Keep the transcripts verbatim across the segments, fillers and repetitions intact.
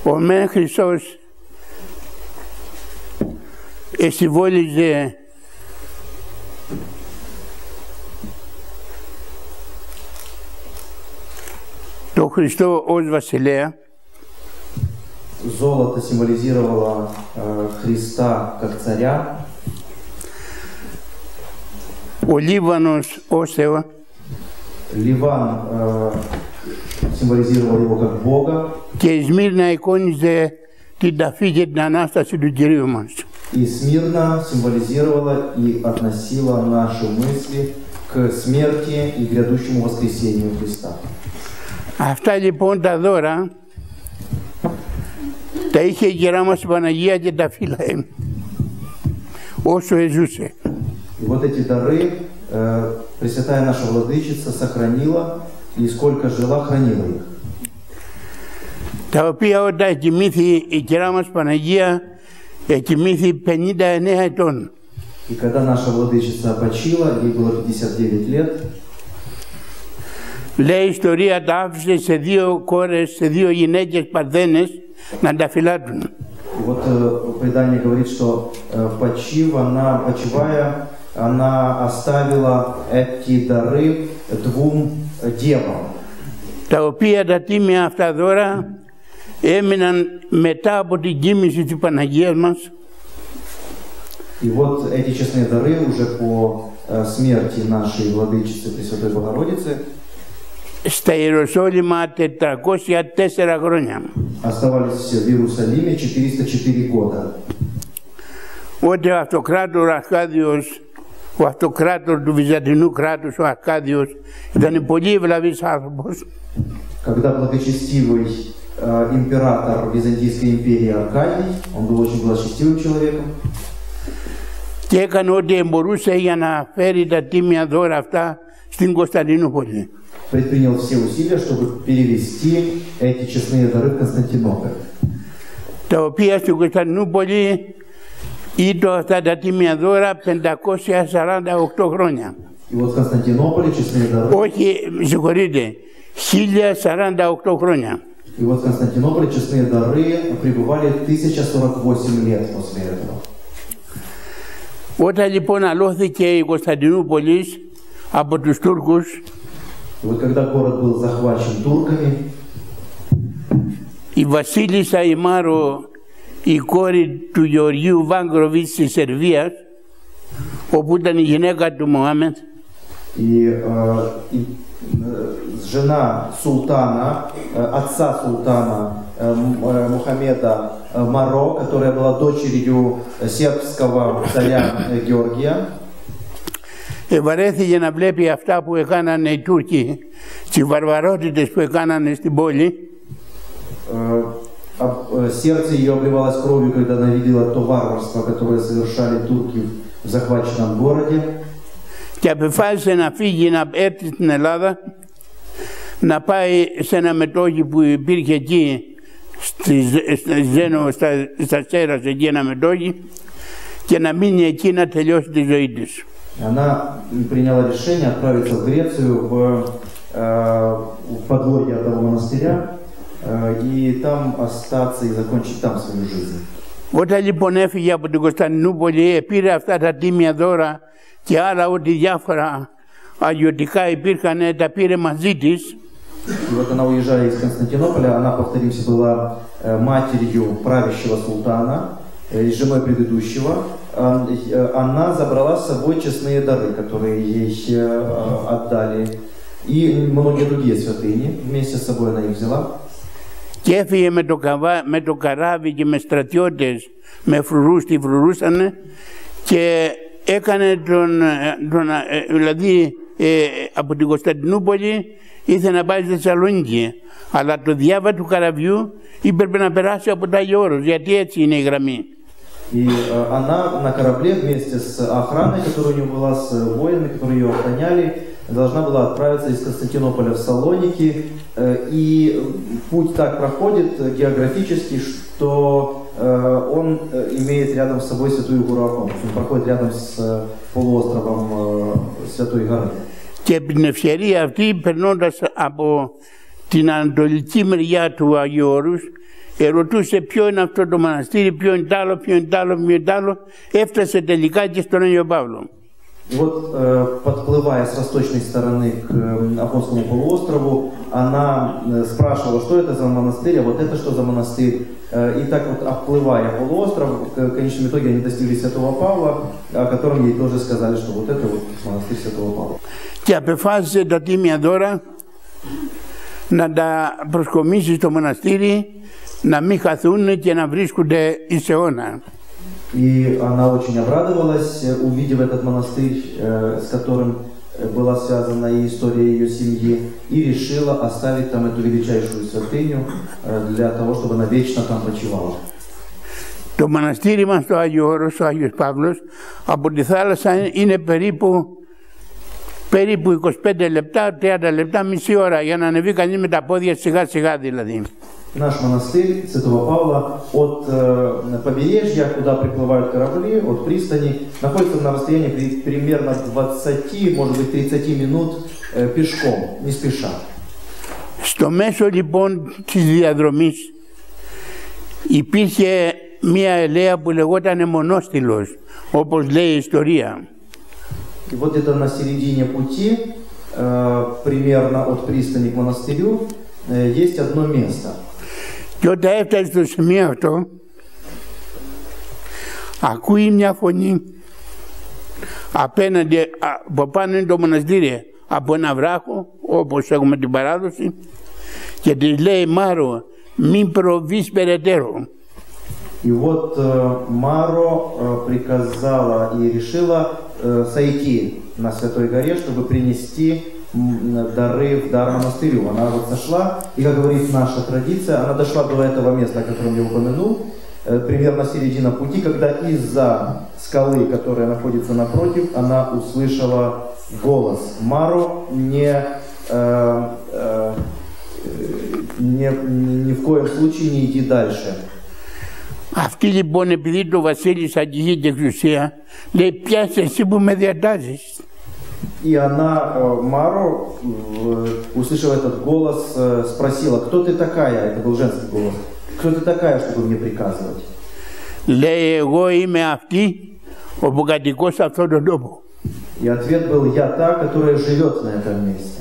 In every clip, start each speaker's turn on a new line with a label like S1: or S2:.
S1: Ο μεν Χριστός εσυμβόλιζε το Χριστό ως βασιλέα.
S2: Золото символизировало э, Христа как царя.
S1: Ο Λίβανος ως Θεό.
S2: Ливан э, символизировал его как Бога.
S1: Και η Σμύρνα εικόνιζε την ταφή και την Ανάσταση του Κυρίου μας.
S2: И Смирна символизировала и относила наши мысли к смерти и грядущему воскресению Христа.
S1: Αυτά λοιπόν τα δώρα τα είχε η Κυρά μας η Παναγία και τα φύλαε όσο εζούσε.
S2: И вот эти дары э, Пресвятая наша Владычица сохранила и сколько жила, хранила их.
S1: Τα οποία όταν κοιμήθη η Κυρά μας Παναγία κοιμήθη πενήντα εννέα ετών.
S2: И когда наша Владычица почила, ей было пятьдесят девять лет.
S1: Λέει η ιστορία, τα άφησε σε δύο κόρες, σε δύο γυναίκες παρθένες να τα φυλάτουν.
S2: И вот э, предание говорит, что э, почив, она, почивая, она оставила эти дары двум девам.
S1: Τα οποία τα τίμια αυτά δώρα έμειναν μετά από την κοίμηση της Παναγίας μας.
S2: И вот эти честные дары уже по э, смерти нашей Владычицы Пресвятой Богородицы
S1: στα Ιεροσόλυμα τετρακόσια τέσσερα χρόνια.
S2: Оставались в Иерусалиме четыреста четыре года.
S1: Ότι ο αυτοκράτορ Αρκάδιος, ο αυτοκράτορ του Βυζαντινού κράτους, ο Αρκάδιος, ήταν πολύ ευλαβής άνθρωπος.
S2: Когда благочестивый э, император Византийской империи Аркадий, он был очень благочестивым человеком.
S1: Και έκανε ό,τι μπορούσε για να φέρει τα τίμια δώρα αυτά στην Κωνσταντινούπολη.
S2: Предпринял все усилия, чтобы перевести эти честные дары в Константинополь.
S1: Τα οποία στην Κωνσταντινούπολη ήταν αυτά τα τίμια δώρα πεντακόσια σαράντα οκτώ χρόνια.
S2: И вот в Константинополе честные дары.
S1: Όχι, συγχωρείτε, χίλια σαράντα οκτώ χρόνια.
S2: И вот в Константинополе честные дары пребывали тысяча сорок восемь лет после этого.
S1: Όταν λοιπόν αλώθηκε η Κωνσταντινούπολη από τους Τούρκους,
S2: И вот когда город был захвачен турками,
S1: η βασίλισσα η Μάρο, η κόρη του Γεωργίου Βάγκροβιτς της Σερβίας, όπου ήταν η γυναίκα του Μωάμεθ,
S2: и, э, и э, жена султана, э, отца султана э, Мухаммеда э, Маро, которая была дочерью сербского царя э, Георгия,
S1: ευαρέθηκε να βλέπει αυτά που έκαναν οι Τούρκοι, τις βαρβαρότητες που έκαναν στην πόλη.
S2: Сердце ее обливалось кровью, когда она видела то варварство, которое совершали турки в захваченном городе.
S1: Και αποφάσισε να φύγει, να έρθει στην Ελλάδα, να πάει σε ένα μετόχι που υπήρχε εκεί, στη Ζένο, στα, στα Σέρας, εκεί ένα μετόχι, και να μείνει εκεί να τελειώσει τη ζωή της.
S2: Она приняла решение отправиться в Грецию, в, э, в подворье этого монастыря, э, и там остаться и закончить там свою жизнь.
S1: Όταν λοιπόν έφυγε από την Κωνσταντινούπολη, πήρε αυτά τα τίμια δώρα και άλλα ό,τι διάφορα αγιωτικά υπήρχαν, τα πήρε μαζί της.
S2: И вот она, уезжая из Константинополя, она, повторимся, была э, матерью правящего султана, э, и женой предыдущего. Она забрала с собой честные дары, которые ей отдали, и многие другие святыни. Вместе с собой она их взяла.
S1: Και έφυγε με το, καβά, με το καράβι και με στρατιώτες, με φρουρούς, τη φρουρούσανε και έκανε τον, τον δηλαδή ε, από την Κωνσταντινούπολη ήθελε να πάει στη Θεσσαλονίκη, αλλά το διάβα του καραβιού έπρεπε να περάσει από τα Άγιο Όρος, γιατί έτσι είναι η γραμμή.
S2: И э, она на корабле вместе с охраной, которая у нее была, с воинами, которые ее охраняли, должна была отправиться из Константинополя в Салоники. Э, и путь так проходит географически, что э, он э, имеет рядом с собой Святую гору Афон. Он проходит рядом с э, полуостровом э, Святой горы.
S1: Και την ευκαιρία αυτή, περνώντας από την ανατολική μεριά του Αγίου Όρους, ερωτούσε ποιο είναι αυτό το μοναστήρι, ποιο είναι τ' άλλο, ποιο είναι τ' άλλο, ποιο είναι τ' άλλο, έφτασε τελικά και στον Άγιο Παύλο.
S2: И вот, э, подплывая с восточной стороны к э, Афонскому полуострову, она э, спрашивала, что это за монастырь, а вот это что за монастырь. Э, и так вот, обплывая полуостров, в конечном итоге они достигли Святого Павла, о котором ей тоже сказали, что вот это вот монастырь Святого Павла.
S1: Και απεφάσισε τα τίμια δώρα να τα προσκομίσει στο μοναστήρι, να μην χαθούν και να βρίσκονται εις αιώνα.
S2: И она очень обрадовалась, увидев этот монастырь, с которым была связана и история ее семьи, и решила оставить там эту величайшую святыню для того, чтобы она вечно там почивала.
S1: Το μοναστήρι μας, το Άγιο Όρος, ο Άγιος Παύλος, από τη θάλασσα είναι περίπου, περίπου είκοσι πέντε λεπτά, τριάντα λεπτά, μισή ώρα, για να ανεβεί κανείς με τα πόδια σιγά σιγά δηλαδή.
S2: Наш монастырь Святого Павла от э, побережья, куда приплывают корабли, от пристани, находится на расстоянии при, примерно двадцати, может быть тридцати минут э, пешком, не спеша.
S1: Στο μέσο λοιπόν της διαδρομής υπήρχε μία ελαία που λεγόταν Μονόστιλος, όπως λέει η ιστορία.
S2: И вот это на середине pути, э, примерно от пристани к монастырю, э, есть одно место.
S1: Και όταν έφτασε στο σημείο αυτό, ακούει μια φωνή απέναντι, από πάνω είναι το μοναστήρι, από ένα βράχο, όπως έχουμε την παράδοση, και της λέει, Μάρο, μην προβείς περαιτέρω.
S2: И вот э, Маро э, приказала и решила э, сойти на Святой горе, чтобы принести дары в дар монастырю. Она вот сошла, и, как говорит наша традиция, она дошла до этого места, о котором я упомянул, э, примерно середина пути, когда из-за скалы, которая находится напротив, она услышала голос. Маро, не, э, э, не, ни в коем случае не иди дальше.
S1: Αυτή λοιπόν, επειδή το βασίλης αγγίγει και εξουσία, λέει, πιάσε εσύ που με διατάζεις.
S2: И она, Маро, услышав этот голос, спросила, кто ты такая, это был женский голос, кто ты такая, чтобы мне приказывать?
S1: Λέει, εγώ είμαι αυτή, όπου κατοικώ σε αυτόν τον τόπο.
S2: И ответ был, я та, которая живет на этом месте.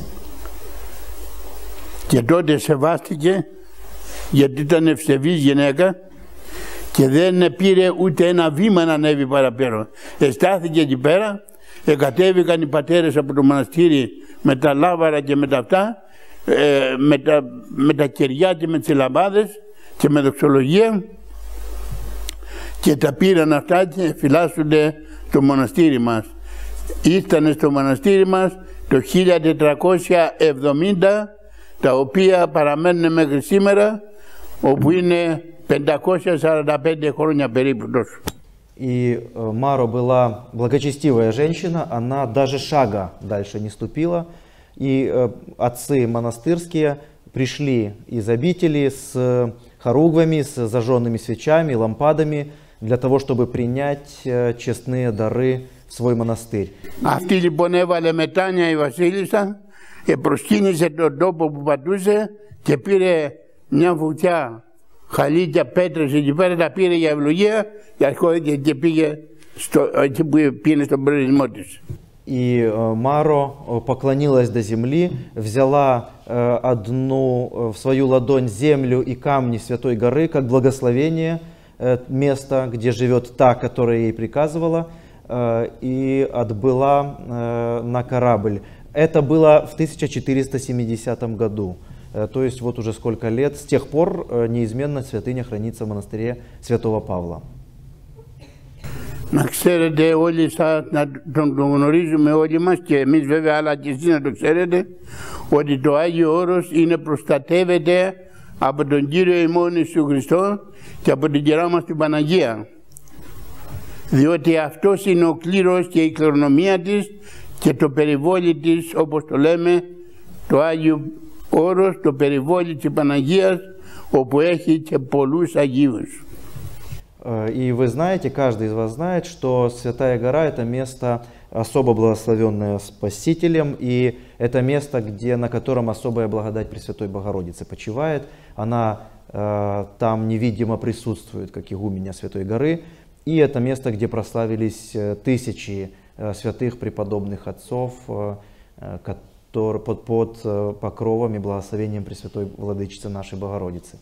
S1: Και τότε σεβάστηκε, γιατί ήταν ευσεβής γυναίκα, και δεν πήρε ούτε ένα βήμα να ανέβει παραπέρα. Εστάθηκε εκεί πέρα, εκατέβηκαν οι πατέρες από το μοναστήρι με τα λάβαρα και με τα αυτά, ε, με, τα, με τα κεριά και με τις λαμπάδες και με δοξολογία, και τα πήραν αυτά και φυλάσσονται το μοναστήρι μας. Ήρθανε στο μοναστήρι μας το χίλια τετρακόσια εβδομήντα, τα οποία παραμένουν μέχρι σήμερα, όπου είναι πεντακόσια σαράντα πέντε χρόνια περίπου τόσο.
S2: И Маро была благочестивая женщина, она даже шага дальше не ступила. И отцы монастырские пришли из обители с хоругвами, с зажженными свечами, лампадами, для того, чтобы принять честные дары в свой монастырь.
S1: Αυτή λοιπόν έβαλε μετάνοια η βασίλισσα, προσκύνησε τον τόπο που πατούσε και πήρε μια βουτιά χαλίκια, πέτρες εκεί πέρα, τα πήρε για ευλογία και αρχόθηκε και πήγε στο, εκεί που πήγαινε στον προορισμό της.
S2: И Маро поклонилась до земли, взяла одну в свою ладонь землю и камни Святой горы, как благословение места, где живет та, которая ей приказывала, и отбыла на корабль. Это было в тысяча четыреста семидесятом году. То есть вот уже сколько лет, с тех пор неизменно святыня хранится в монастыре Святого Павла.
S1: Να ξέρετε όλοι, θα, να τον, τον γνωρίζουμε όλοι μας και εμείς βέβαια, αλλά και εσείς να το ξέρετε, ότι το Άγιο Όρος είναι, προστατεύεται από τον Κύριο ημών Ιησού Χριστό και από την κερά μας την Παναγία. Διότι αυτός είναι ο κλήρος και η κληρονομία της και το περιβόλι της, όπως το λέμε, το Άγιο Όρος, το περιβόλι της Παναγίας, όπου έχει και πολλούς Αγίους.
S2: И вы знаете, каждый из вас знает, что Святая Гора – это место особо благословенное Спасителем, и это место, где, на котором особая благодать Пресвятой Богородицы почивает. Она э, там невидимо присутствует, как игуменя Святой Горы, и это место, где прославились тысячи э, святых преподобных отцов, э, которые под, под э, покровом и благословением Пресвятой Владычицы нашей Богородицы.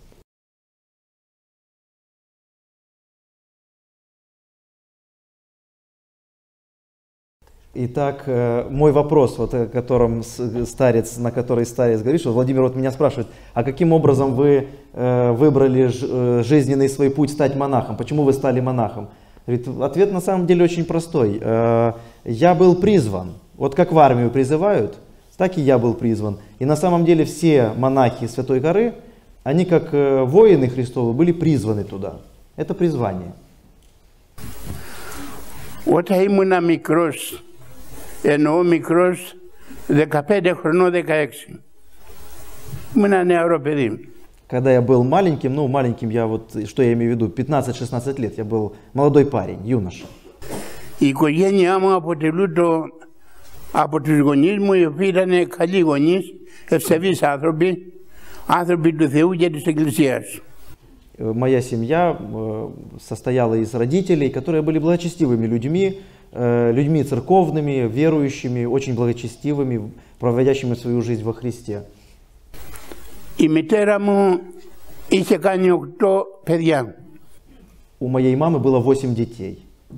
S2: Итак, мой вопрос, вот, о котором старец, на который старец говорит, что Владимир вот меня спрашивает, а каким образом вы э, выбрали ж, жизненный свой путь стать монахом? Почему вы стали монахом? Говорит, ответ на самом деле очень простой. Э, я был призван. Вот как в армию призывают, так и я был призван. И на самом деле все монахи Святой Горы, они как э, воины Христовы были призваны туда. Это призвание.
S1: Όταν ήμουν μικρός, εννοώ μικρός, δεκαπέντε χρονών, δεκαέξι. Ήμουν νεαρό παιδί.
S2: Когда я был маленьким, ну маленьким я вот, что я имею в виду, пятнадцать-шестнадцать лет, я был молодой парень, юноша.
S1: Η οικογένειά μου αποτελούνται από τους γονείς μου, οι οποίοι ήταν καλοί γονείς, ευσεβείς άνθρωποι, άνθρωποι του Θεού και της Εκκλησίας.
S2: Моя семья состояла из родителей, которые были благочестивыми людьми, людьми церковными, верующими, очень благочестивыми, проводящими свою жизнь во Христе.
S1: Η μητέρα μου είχε κάνει οκτώ παιδιά.
S2: У моей мамы было восемь детей.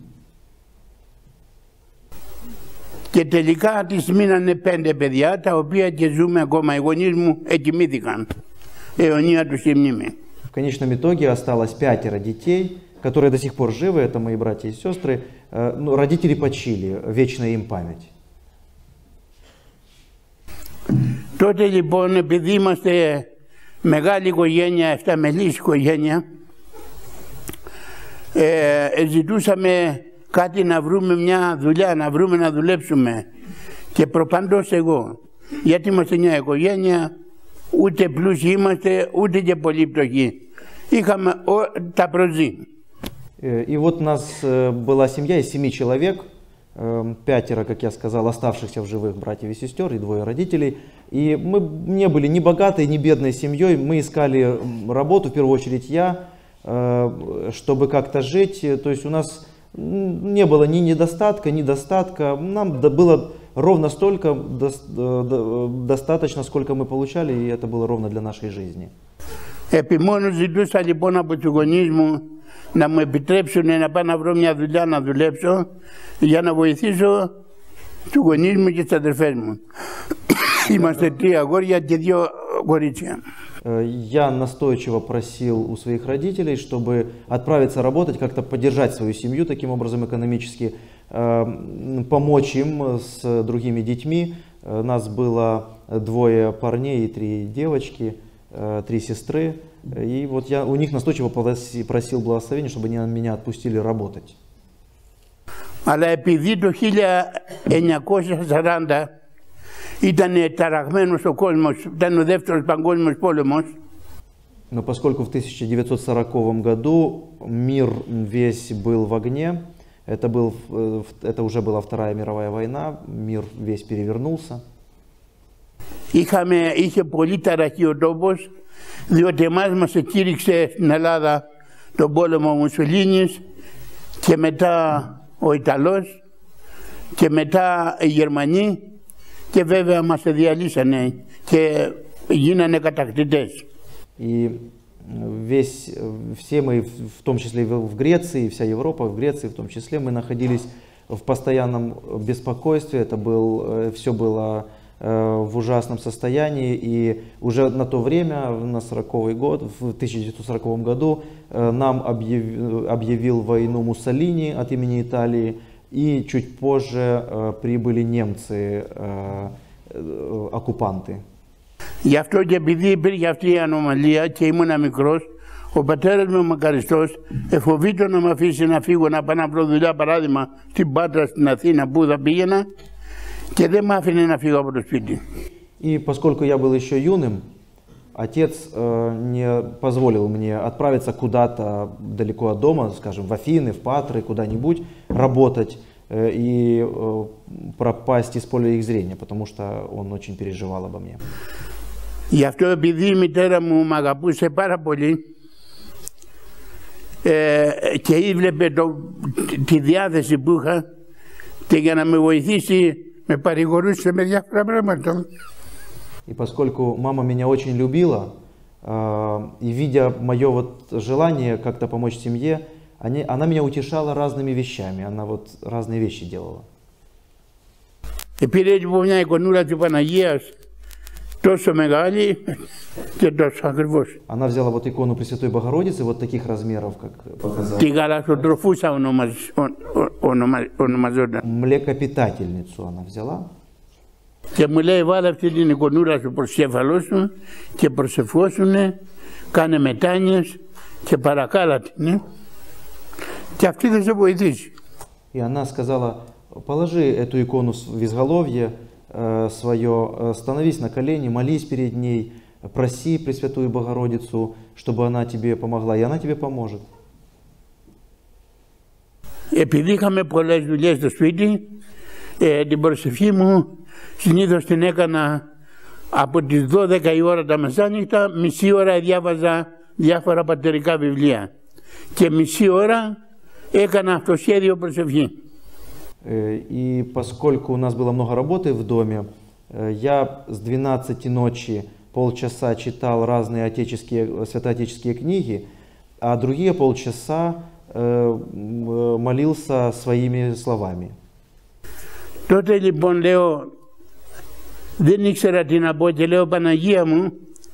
S1: Και τελικά της μείνανε πέντε παιδιά, τα οποία και ζούμε ακόμα. Οι γονείς μου εκοιμήθηκαν. Αιωνία τους η μνήμη.
S2: В конечном итоге осталось пятеро детей, которые до сих пор живы, это мои братья и сестры. Но родители почили, вечная им память.
S1: Τότε λοιπόν, επειδή είμαστε μεγάλη οικογένεια, εφταμελής οικογένεια, ε, ζητούσαμε κάτι να βρούμε, μια δουλειά, να βρούμε να δουλέψουμε. Και προπαντός εγώ, γιατί είμαστε μια οικογένεια, ούτε πλούσιοι είμαστε, ούτε και πολύ πτωχοί. Είχαμε τα προζή.
S2: И вот у нас была семья из семи человек, пятеро, как я сказал, оставшихся в живых братьев и сестер, и двое родителей. И мы не были ни богатой, ни бедной семьей. Мы искали работу, в первую очередь я, чтобы как-то жить. То есть у нас не было ни недостатка, ни достатка. Нам было ровно столько, достаточно, сколько мы получали, и это было ровно для нашей жизни.
S1: Επιμόνως ζητούσα λοιπόν από τους γονείς μου να μου επιτρέψουν να πάω να βρω μια δουλειά να δουλέψω για να βοηθήσω τους γονείς μου και τις αδερφές μου. Είμαστε τρία αγόρια και δύο κορίτσια.
S2: Я настойчиво просил у своих родителей, чтобы отправиться работать, как-то поддержать свою семью таким образом экономически, помочь им с другими детьми. Нас было двое парней и три девочки, три сестры. И вот я у них настойчиво просил благословения, чтобы они меня отпустили работать.
S1: Αλλά επειδή το χίλια εννιακόσια σαράντα ήταν ταραγμένος ο κόσμος, ήταν ο δεύτερος παγκόσμιος πόλεμος.
S2: Но поскольку в тысяча девятьсот сороковом году мир весь был в огне, это, был, это уже была Вторая мировая война, мир весь перевернулся.
S1: Είχαμε, είχε πολύ ταραχή ο τόπος, διότι εμάς μας εκήρυξε στην Ελλάδα τον πόλεμο ο Μουσολίνης και μετά ο Ιταλός και μετά οι Γερμανοί και βέβαια μας διαλύσανε και γίνανε κατακτητές.
S2: И весь, все мы, в том числе в Греции, вся Европа, в Греции в том числе, мы находились в постоянном беспокойстве, это был, все было в ужасном состоянии, и уже на то время, на сороковый год, в тысяча девятьсот сороковом году, нам объявил, объявил войну Муссолини от имени Италии, и чуть позже прибыли немцы, оккупанты.
S1: Γι' αυτό και επειδή υπήρχε αυτή η ανομαλία και ήμουν μικρός, ο πατέρας μου μακαριστός εφοβήτω να με αφήσει να φύγω να πάω να βρω δουλειά, παράδειγμα στην Πάτρα, στην Αθήνα που θα πήγαινα, και δεν με άφηνε να φύγω από το σπίτι.
S2: И поскольку я был еще юным, отец э, не позволил мне отправиться куда-то далеко от дома, скажем, в Афины, в Патры, куда-нибудь работать. и пропасть из поля их зрения, потому что он очень переживал обо мне.
S1: Γι' αυτό επειδή η μητέρα μου μ' αγαπούσε πάρα πολύ ε, και ήβλεπε το, τη διάθεση που είχα και για να με βοηθήσει με παρηγορούσε με διάφορα πράγματα.
S2: И поскольку мама меня очень любила, и видя мое вот желание как-то помочь семье, они, она меня утешала разными вещами, она вот разные вещи делала.
S1: Πήρε λοιπόν μια εικονούλα του Παναγίας τόσο μεγάλη και τόσο ακριβώς.
S2: Она взяла вот икону Пресвятой Богородицы вот таких размеров, как показала.
S1: Τη γαλακτοτροφούσα ονομαζόταν.
S2: Млекопитательницу она взяла.
S1: Και μου λέει βάλε αυτή την εικονούλα στο προσκέφαλό σου και προσευχόσουνε, κάνε μετάνοιες και παρακάλα την. Και αυτή θα σε βοηθήσει.
S2: И она сказала, положи эту икону в изголовье э, свое, становись на колени, молись перед ней, проси Пресвятую Богородицу, чтобы она тебе помогла, и она тебе поможет.
S1: Επειδή είχαμε πολλές δουλειές στο σπίτι, ε, την προσευχή μου συνήθως την έκανα από τις δώδεκα η ώρα τα μεσάνυχτα, μισή ώρα διάβαζα διάφορα πατερικά βιβλία και μισή ώρα έκανα αυτοσχέδιο προσευχή.
S2: И поскольку у нас было много работы в доме, я с двенадцати ночи полчаса читал разные отеческие, святоотеческие книги, а другие полчаса молился своими словами.
S1: Τότε λοιπόν λέω, δεν ήξερα τι να πω και λέω Παναγία μου,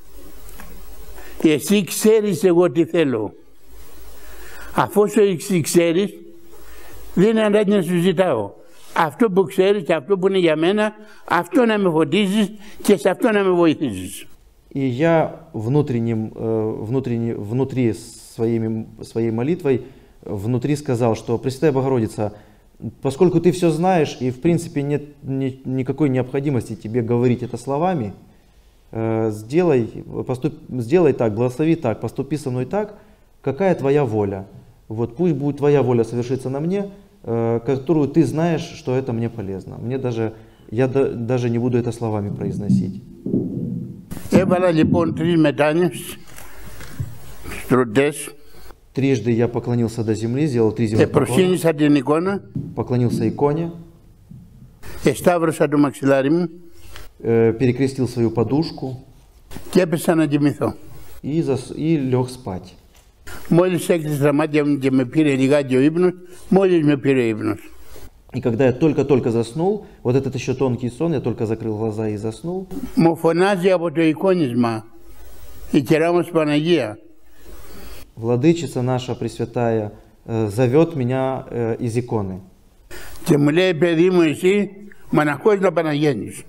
S1: εσύ ξέρεις εγώ τι θέλω. Αφού εσύ ξέρεις, δεν είναι ανάγκη να σου ζητάω. Αυτό που ξέρεις και αυτό που είναι για μένα, αυτό να με φωτίζεις και σε αυτό να με βοηθήσεις.
S2: И я внутренним, внутренне, внутри своими, своей молитвой, внутри сказал, что Пресвятая Богородица, поскольку ты все знаешь и в принципе нет ни, никакой необходимости тебе говорить это словами, сделай, поступ, сделай так, благослови так, поступи со мной так, какая твоя воля. Вот пусть будет твоя воля совершиться на мне, которую ты знаешь, что это мне полезно. Мне даже, я да, даже не буду это словами произносить.
S1: Έβαλα λοιπόν τρεις μετάνοιες, στρωτές.
S2: Трижды я поклонился до земли, сделал три земных
S1: поклона. Την εικόνα.
S2: Поклонился иконе.
S1: Εσταύρωσα το μαξιλάρι μου.
S2: Перекрестил свою подушку.
S1: Και έπεσα να κοιμηθώ.
S2: И, зас... и лег спать.
S1: Μόλις έκλεισα τα μάτια μου και με πήρε λιγάκι ο ύπνος, μόλις με πήρε ύπνος.
S2: И когда я только-только заснул, вот этот еще тонкий сон, я только закрыл глаза и заснул.
S1: Μου φωνάζει από το εικόνισμα η Κυρά μας Παναγία.
S2: Владычица наша Пресвятая э, зовет меня э, из иконы.
S1: Και μου λέει, παιδί μου, εσύ μοναχός να Παναγένεις.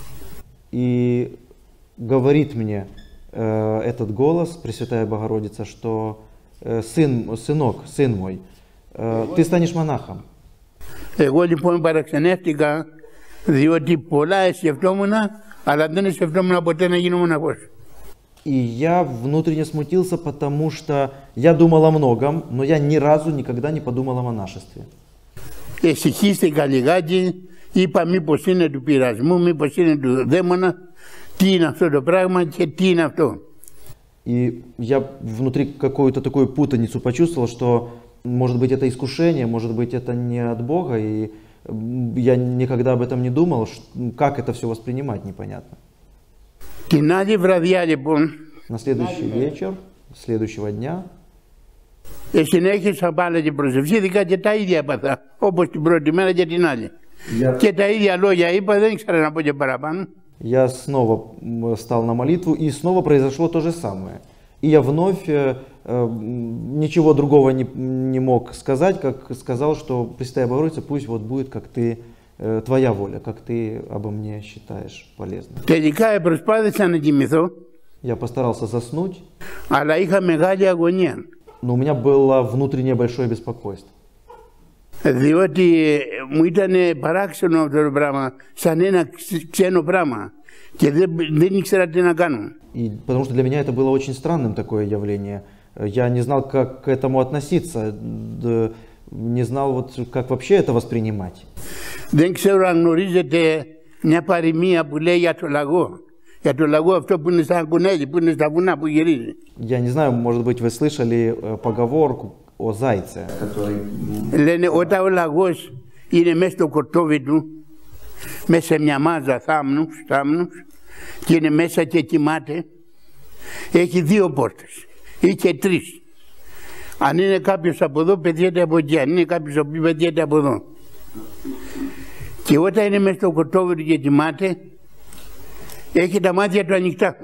S2: И говорит мне э, этот голос, Пресвятая Богородица, что э, сын, сынок, сын мой, э, ты станешь монахом.
S1: Εγώ λοιπόν παραξενεύτηκα, διότι πολλά σκεφτόμουν, αλλά δεν σκεφτόμουν ποτέ να γίνω μοναχός.
S2: И я внутренне смутился, потому что я думал о многом, но я ни разу никогда не подумал о монашестве.
S1: Εσυχίστηκα λιγάκι, είπα μήπως είναι του πειρασμού, μήπως είναι του δαίμονα, τι είναι αυτό το πράγμα και τι είναι αυτό.
S2: И я внутри какую-то такую путаницу почувствовал, что может быть это искушение, может быть это не от Бога, и я никогда об этом не думал, как это все воспринимать, непонятно.
S1: Την άλλη βραδιά λοιπόν,
S2: на следующий вечер, следующего дня,
S1: συνέχισα πάλι την προσευχήθηκα και τα ίδια έπαθα, όπως την πρώτη μέρα και την άλλη. Yeah. Και τα ίδια λόγια είπα, δεν ήξερα να πω και παραπάνω.
S2: Я снова стал на молитву, и снова произошло то же самое. И я вновь э, ничего другого не, не мог сказать, как сказал, что Пресвятая Богородица, пусть вот будет, как ты, э, твоя воля, как ты обо мне считаешь полезным.
S1: Τελικά προσπάθησα να κοιμηθώ.
S2: Я постарался заснуть.
S1: Αλλά είχα μεγάλη αγωνία.
S2: Но у меня было внутреннее большое беспокойство.
S1: Διότι μου ήταν παράξενο αυτό το πράγμα, σαν ένα ξένο πράγμα και δεν, δεν ήξερα τι να κάνω.
S2: И потому что для меня это было очень странным такое явление. Я не знал, как к этому относиться. не знал, вот, как вообще это воспринимать.
S1: Δεν ξέρω αν γνωρίζετε μια παροιμία που λέει για το λαγό. Για το λαγό αυτό που είναι σαν κουνέλι, που είναι στα βουνά που γυρίζει.
S2: Я не знаю, может быть, вы слышали поговорку о зайце, который...
S1: Λένε όταν ο λαγός είναι μέσα στο κορτόβι του, μέσα σε μια μάζα θάμνους, θάμνους, και είναι μέσα και κοιμάται, έχει δύο πόρτες ή και τρεις. Αν είναι κάποιος από εδώ, πετιέται από εκεί. Αν είναι κάποιος από εκεί, πετιέται από εδώ. Και όταν είναι μέσα στο κορτόβι του και κοιμάται, έχει τα μάτια του ανοιχτά.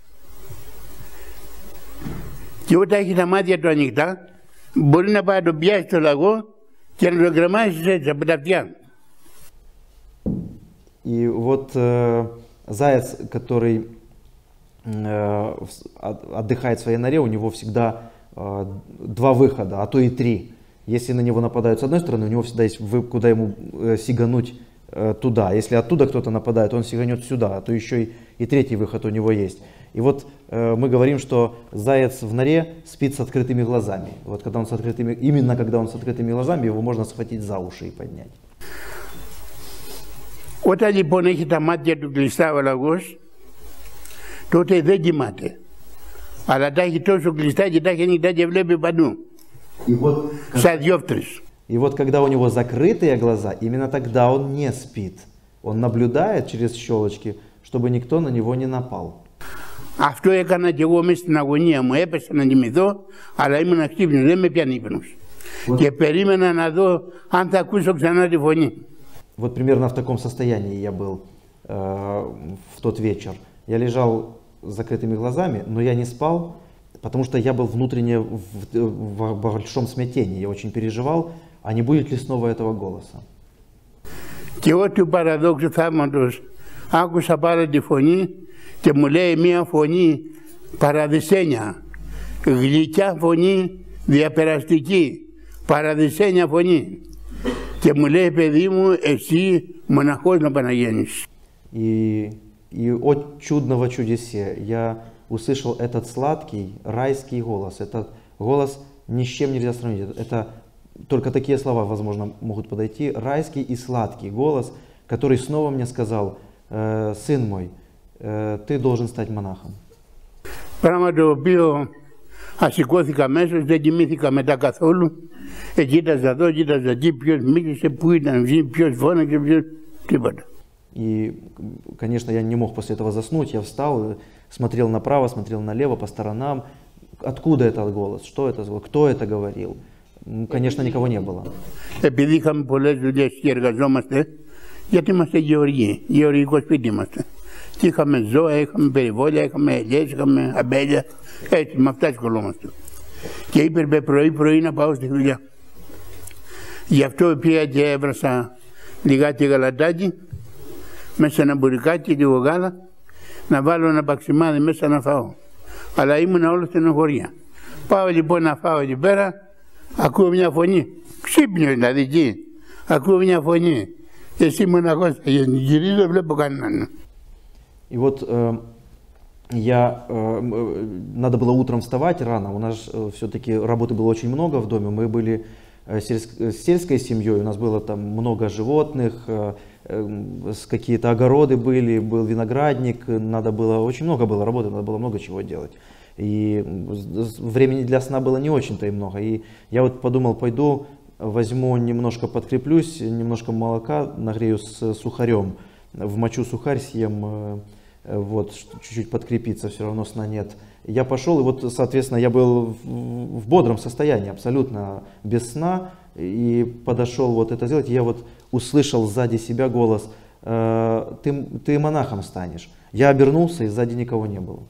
S1: Και όταν έχει τα μάτια του ανοιχτά, μπορεί να πάει να τον πιάσει στο λαγό και να τον κρεμάσει έτσι από τα αυτιά.
S2: И вот э, заяц, который э, отдыхает в своей норе, у него всегда э, два выхода, а то и три. Если на него нападают с одной стороны, у него всегда есть вы, куда ему э, сигануть э, туда. Если оттуда кто-то нападает, он сиганет сюда, а то еще и, и третий выход у него есть. И вот э, мы говорим, что заяц в норе спит с открытыми глазами. Вот когда он с открытыми, именно когда он с открытыми глазами, его можно схватить за уши и поднять.
S1: Όταν λοιπόν έχει τα μάτια του κλειστά ο λαγός, τότε δεν κοιμάται. Αλλά τα έχει τόσο κλειστά και τα έχει ανοιχτά και βλέπει παντού.
S2: Вот,
S1: σαν διόφτρες.
S2: И вот когда у него закрытые глаза, именно тогда он не спит. Он наблюдает через щелочки, чтобы никто на него не напал.
S1: Αυτό έκανα και εγώ μέσα στην αγωνία μου. Έπεσα να κοιμηθώ, αλλά ήμουν ξύπνιος, δεν με πιάνει ύπνος. Вот. Και περίμενα να δω αν θα ακούσω ξανά τη φωνή.
S2: Вот примерно в таком состоянии я был э, в тот вечер. Я лежал с закрытыми глазами, но я не спал, потому что я был внутренне в, в, в большом смятении. Я очень переживал, а не будет ли снова этого голоса.
S1: Και εγώ του παραδόξου θαύματος άκουσα πάρα τη φωνή και μου λέει μια φωνή παραδεισένια, γλυκιά φωνή, διαπεραστική, παραδεισένια φωνή. Και μου λέει, παιδί μου, εσύ μοναχός να παναγένεις.
S2: И, и от чудного чудесе я услышал этот сладкий райский голос. Этот голос ни с чем нельзя сравнить. Это только такие слова, возможно, могут подойти. Райский и сладкий голос, который снова мне сказал: э, сын мой, э, ты должен стать монахом.
S1: Πράγμα το οποίο ασηκώθηκα αμέσως, δεν κοιμήθηκα μετά καθόλου. Ε, κοίταζα εδώ, κοίταζα εκεί, ποιος μίλησε, πού ήταν, ποιος φώναξε, ποιος... τίποτα.
S2: И, конечно, я не мог после этого заснуть. Я встал, смотрел направо, смотрел налево, по сторонам. Откуда этот голос? Что это? Кто это говорил? Конечно, никого не было.
S1: Επειδή είχαμε πολλές δουλειές και εργαζόμαστε, γιατί είμαστε γεωργοί, γεωργικό σπίτι είμαστε. Και είχαμε ζώα, είχαμε περιβόλια, είχαμε ελιές, είχαμε αμπέλια, έτσι, με αυτά ασχολούμαστε. Και είπε πρωί-πρωί να πάω στη δουλειά. Γι' αυτό πήγα και έβρασα λιγάκι γαλατάκι, μέσα σε ένα μπουρικάκι, λίγο γάλα, να βάλω ένα παξιμάδι μέσα να φάω. Αλλά ήμουν όλο στενοχωρία. Πάω λοιπόν να φάω εκεί πέρα, ακούω μια φωνή, ξύπνιο δηλαδή εκεί, ακούω μια φωνή. Εσύ μοναχός θα γίνει, γυρίζω, βλέπω κανέναν.
S2: И вот э, я, э, надо было утром вставать рано, у нас э, все-таки работы было очень много в доме, мы были э, сельск, сельской семьей, у нас было там много животных, э, э, какие-то огороды были, был виноградник, надо было, очень много было работы, надо было много чего делать. И времени для сна было не очень-то и много, и я вот подумал, пойду возьму немножко, подкреплюсь, немножко молока нагрею с сухарем, вмочу сухарь, съем, вот, чуть-чуть подкрепиться, все равно сна нет. Я пошел, и вот, соответственно, я был в, в бодром состоянии, абсолютно без сна, и подошел вот это сделать, и я вот услышал сзади себя голос: э, ты, ты монахом станешь. Я обернулся, и сзади никого не было.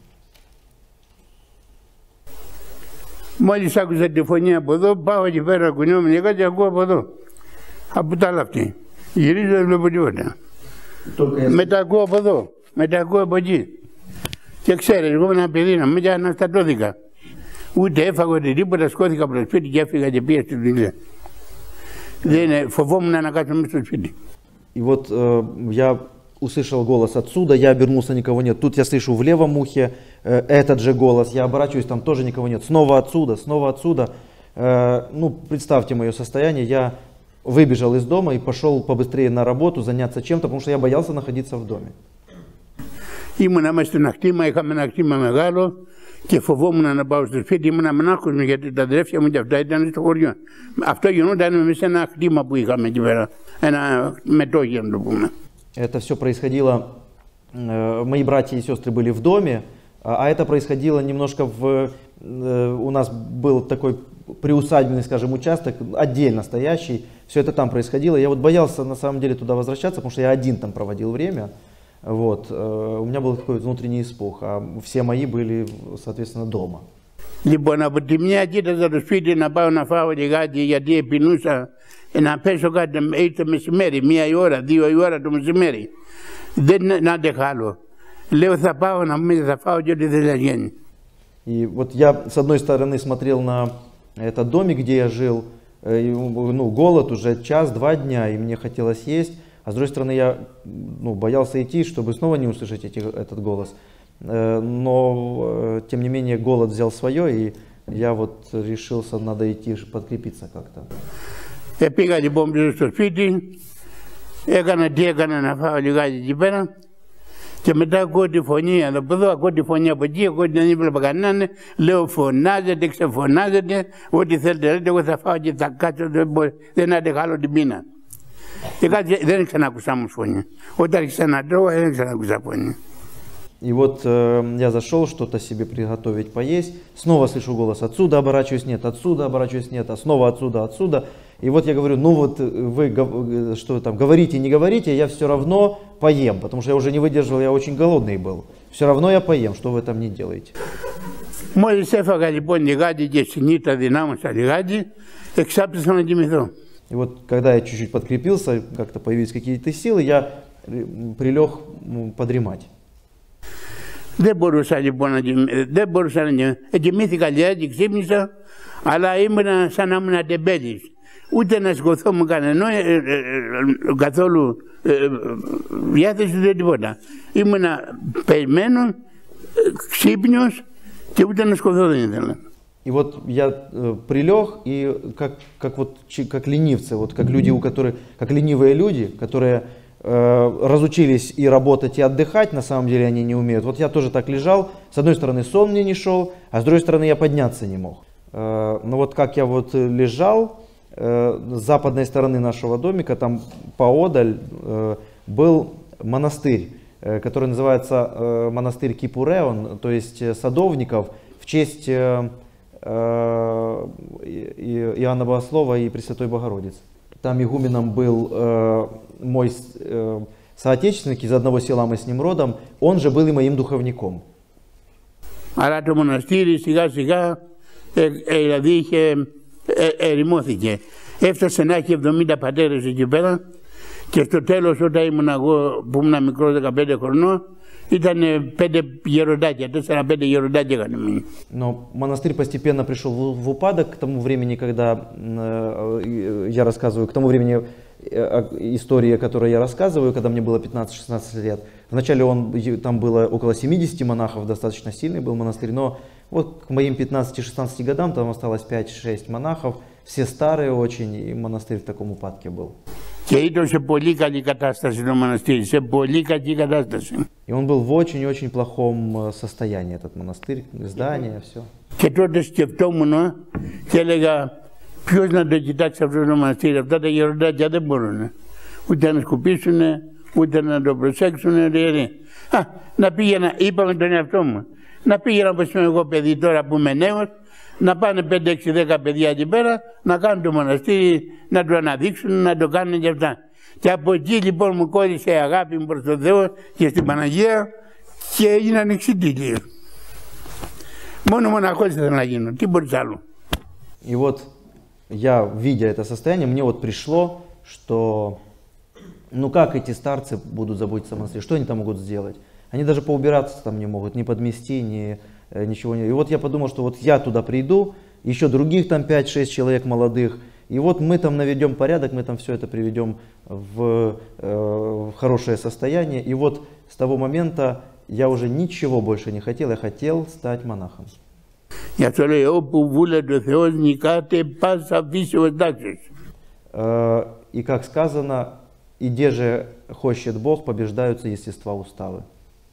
S1: Μόλις άκουσα τη φωνή από εδώ, πάω εκεί πέρα, κουνιόμουν και κάτι ακούω από εδώ. Από τα άλλα αυτή. Γυρίζω, δεν βλέπω τίποτα. Μετά ακούω από εδώ, μετά ακούω από εκεί. Και ξέρεις, εγώ ένα παιδί να μην αναστατώθηκα. Ούτε έφαγα ούτε τίποτα, σκόθηκα από το σπίτι και έφυγα και πήγα στη δουλειά. Δεν φοβόμουν να κάτσω μέσα στο σπίτι.
S2: И вот э, я услышал голос отсюда, я обернулся, никого нет. Тут я слышу в левом ухе э, этот же голос, я оборачиваюсь, там тоже никого нет. Снова отсюда, снова отсюда. э, ну, представьте мое состояние, я выбежал из дома и пошел побыстрее на работу, заняться чем-то, потому что я боялся находиться в доме.
S1: Ήμουνα μέσα στο κτήμα, είχαμε ένα κτήμα μεγάλο και φοβόμουν να πάω στο σπίτι, ήμουνα μονάχος μου γιατί τα αδέρφια μου και αυτά ήταν στο χωριό. Αυτό γινόταν μέσα σε ένα κτήμα που είχαμε εκεί πέρα, ένα μετόχιο να το πούμε.
S2: Это все происходило, э, мои братья и сестры были в доме, а это происходило немножко в, э, у нас был такой приусадебный, скажем, участок, отдельно стоящий, все это там происходило. Я вот боялся на самом деле туда возвращаться, потому что я один там проводил время. Вот, э, у меня был такой внутренний испуг, а все мои были, соответственно, дома.
S1: Λοιπόν, από τη μια κοίταζα το σπίτι να πάω να φάω λιγάκι γιατί επινούσα να πέσω κάτι, ήρθε μεσημέρι, μία η ώρα, δύο η ώρα το μεσημέρι. Δεν άντεχα άλλο. Λέω θα πάω να μην θα φάω και ό,τι δεν θα γίνει.
S2: И вот я с одной стороны смотрел на этот домик, где я жил, ну, голод уже час-два дня, и мне хотелось есть. А с другой стороны, я ну, боялся идти, чтобы снова не услышать эти, этот голос. Но, тем не менее, голод взял свое, и я вот решился, надо идти подкрепиться как-то.
S1: Я πήγα λοιπόν πίσω στο σπίτι, έκανα τι έκανα να φάω λιγάκι εκεί πέρα και μετά ακούω τη φωνή από εδώ, ακούω τη φωνή από εκεί, ακούω την έβλεπα κανέναν, λέω φωνάζετε, ξεφωνάζετε, ό,τι θέλετε λέτε, εγώ θα φάω και θα κάτσω, δεν άντεχα άλλο την πείνα. Και κάτι δεν ξανακούσα όμως φωνή. Όταν ξανατρώω δεν ξανακούσα φωνή.
S2: И вот э, я зашел что-то себе приготовить поесть, снова слышу голос отсюда, оборачиваюсь, нет, отсюда, оборачиваюсь, нет, а снова отсюда, отсюда. И вот я говорю, ну вот вы что там, говорите, не говорите, я все равно поем, потому что я уже не выдержал, я очень голодный был. Все равно я поем, что вы там не делаете.
S1: Μόλις έφαγα λοιπόν λιγάκι και συνήθα δυνάμωσα λιγάκι, εξάπτυσα να κοιμηθώ.
S2: И вот когда я чуть-чуть подкрепился, как-то появились какие-то силы, я прилег подремать.
S1: Δεν μπορούσα λοιπόν να κοιμηθώ, δεν μπορούσα να κοιμηθώ. Κοιμήθηκα λιγάκι, ξύπνησα, αλλά ήμουν σαν να ήμουν τεμπέλης. Ούτε να σηκωθώ μου κανένα, ε, ε, ε, καθόλου ε, διάθεση ούτε τίποτα. Ήμουν πεσμένος, ξύπνιος και ούτε να σηκωθώ δεν ήθελα.
S2: И вот я э, прилег, и как, как, вот, как ленивцы, вот, как люди, у которых, как ленивые люди, которые э, разучились и работать, и отдыхать, на самом деле они не умеют. Вот я тоже так лежал, с одной стороны сон мне не шел, а с другой стороны я подняться не мог. Э, но вот как я вот лежал, э, с западной стороны нашего домика, там поодаль э, был монастырь, э, который называется э, монастырь Кипуреон, то есть садовников, в честь э, Иоанна Богослова и Пресвятой Богородицы. Там игуменом был э, мой э, соотечественник, из одного села мы с ним родом, он же был и моим духовником.
S1: Αλλά το μοναστήρι σιγά σιγά ε, ε, δηλαδή είχε, ε, ερημώθηκε. Έφτασε να έχει εβδομήντα πατέρες εκεί πέρα και στο τέλος όταν ήμουν εγώ που ήμουν μικρός δεκαπέντε χρονών ήταν πέντε γεροντάκια, τέσσερα-πέντε γεροντάκια είχαν μείνει.
S2: Но монастырь постепенно пришел в, в упадок к тому времени, когда э, я рассказываю, к тому времени э, истории, которые я рассказываю, когда мне было пятнадцать-шестнадцать лет. Вначале он, там было около семидесяти монахов, достаточно сильный был монастырь, но вот к моим пятнадцати-шестнадцати годам там осталось пять-шесть монахов, все старые очень, и монастырь в таком упадке был.
S1: Και ήταν σε πολύ καλή κατάσταση το μοναστήρι, σε πολύ κακή κατάσταση.
S2: И он был в очень-очень плохом состоянии, этот монастырь, здание, все.
S1: Και τότε σκεφτόμουν και έλεγα ποιος να το κοιτάξει αυτό το μοναστήρι, αυτά τα γεροντάκια δεν μπορούν. Ούτε να σκουπίσουν, ούτε να το προσέξουν. Α, να πήγαινα, είπα με τον εαυτό μου, να πήγαινα όπως είμαι εγώ παιδί τώρα που είμαι νέος, να πάνε πέντε έξι δέκα παιδιά εκεί πέρα, να κάνουν το μοναστήρι, να το αναδείξουν, να το κάνουν και αυτά. Και από εκεί λοιπόν μου κόλλησε η αγάπη μου προς τον Θεό και στην Παναγία και έγιναν εξητήλιο. Μόνο μοναχός ήθελα να γίνω, τι μπορείς άλλο.
S2: И вот я, видя это состояние, мне вот пришло, что ну как эти старцы будут заботиться о монастыре, что они там могут сделать? Они даже поубираться там не могут, ни подмести, ни ничего не. И вот я подумал, что вот я туда приду, еще других там пять-шесть человек молодых, и вот мы там наведем порядок, мы там все это приведем в, э, в хорошее состояние. И вот с того момента я уже ничего больше не хотел, я хотел стать монахом.
S1: Γι' αυτό λέει, όπου βούλεται ο Θεός νικάται πάσα φύσεως τάξης.
S2: И как сказано, и где же хочет Бог, побеждаются естества уставы.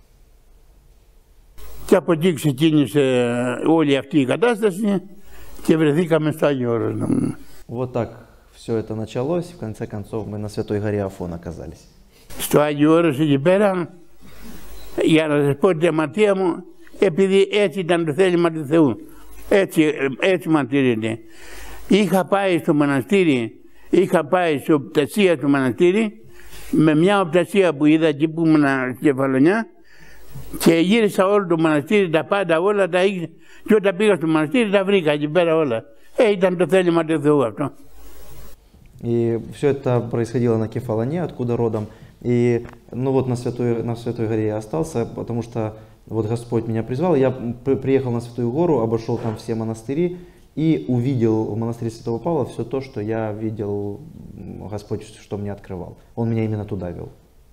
S1: Και από εκεί ξεκίνησε όλη αυτή η κατάσταση και βρεθήκαμε στο Άγιο Όρος.
S2: Вот так все это началось, и в конце концов мы на Святой горе Афон оказались.
S1: Στο Άγιο Όρος εκεί πέρα, για να σας πω την αμαρτία μου, επειδή έτσι ήταν το θέλημα του Θεού, έτσι, έτσι μαρτύρεται. Είχα πάει στο μοναστήρι, είχα πάει σε οπτασία του μοναστήρι, με μια οπτασία που είδα εκεί που ήμουν στη Κεφαλονιά, και γύρισα όλο το μοναστήρι, τα πάντα όλα τα ήξερα, και όταν πήγα στο μοναστήρι τα βρήκα εκεί πέρα όλα. Ε, ήταν το θέλημα του Θεού αυτό.
S2: И все это происходило на Кефалоне, откуда родом. И ну вот на Святой, на Святой горе я остался, потому что вот Господь меня призвал. Я приехал на Святую гору, обошел там все монастыри и увидел в монастыре Святого Павла все то, что я видел, Господь, что мне открывал. Он меня именно туда вел.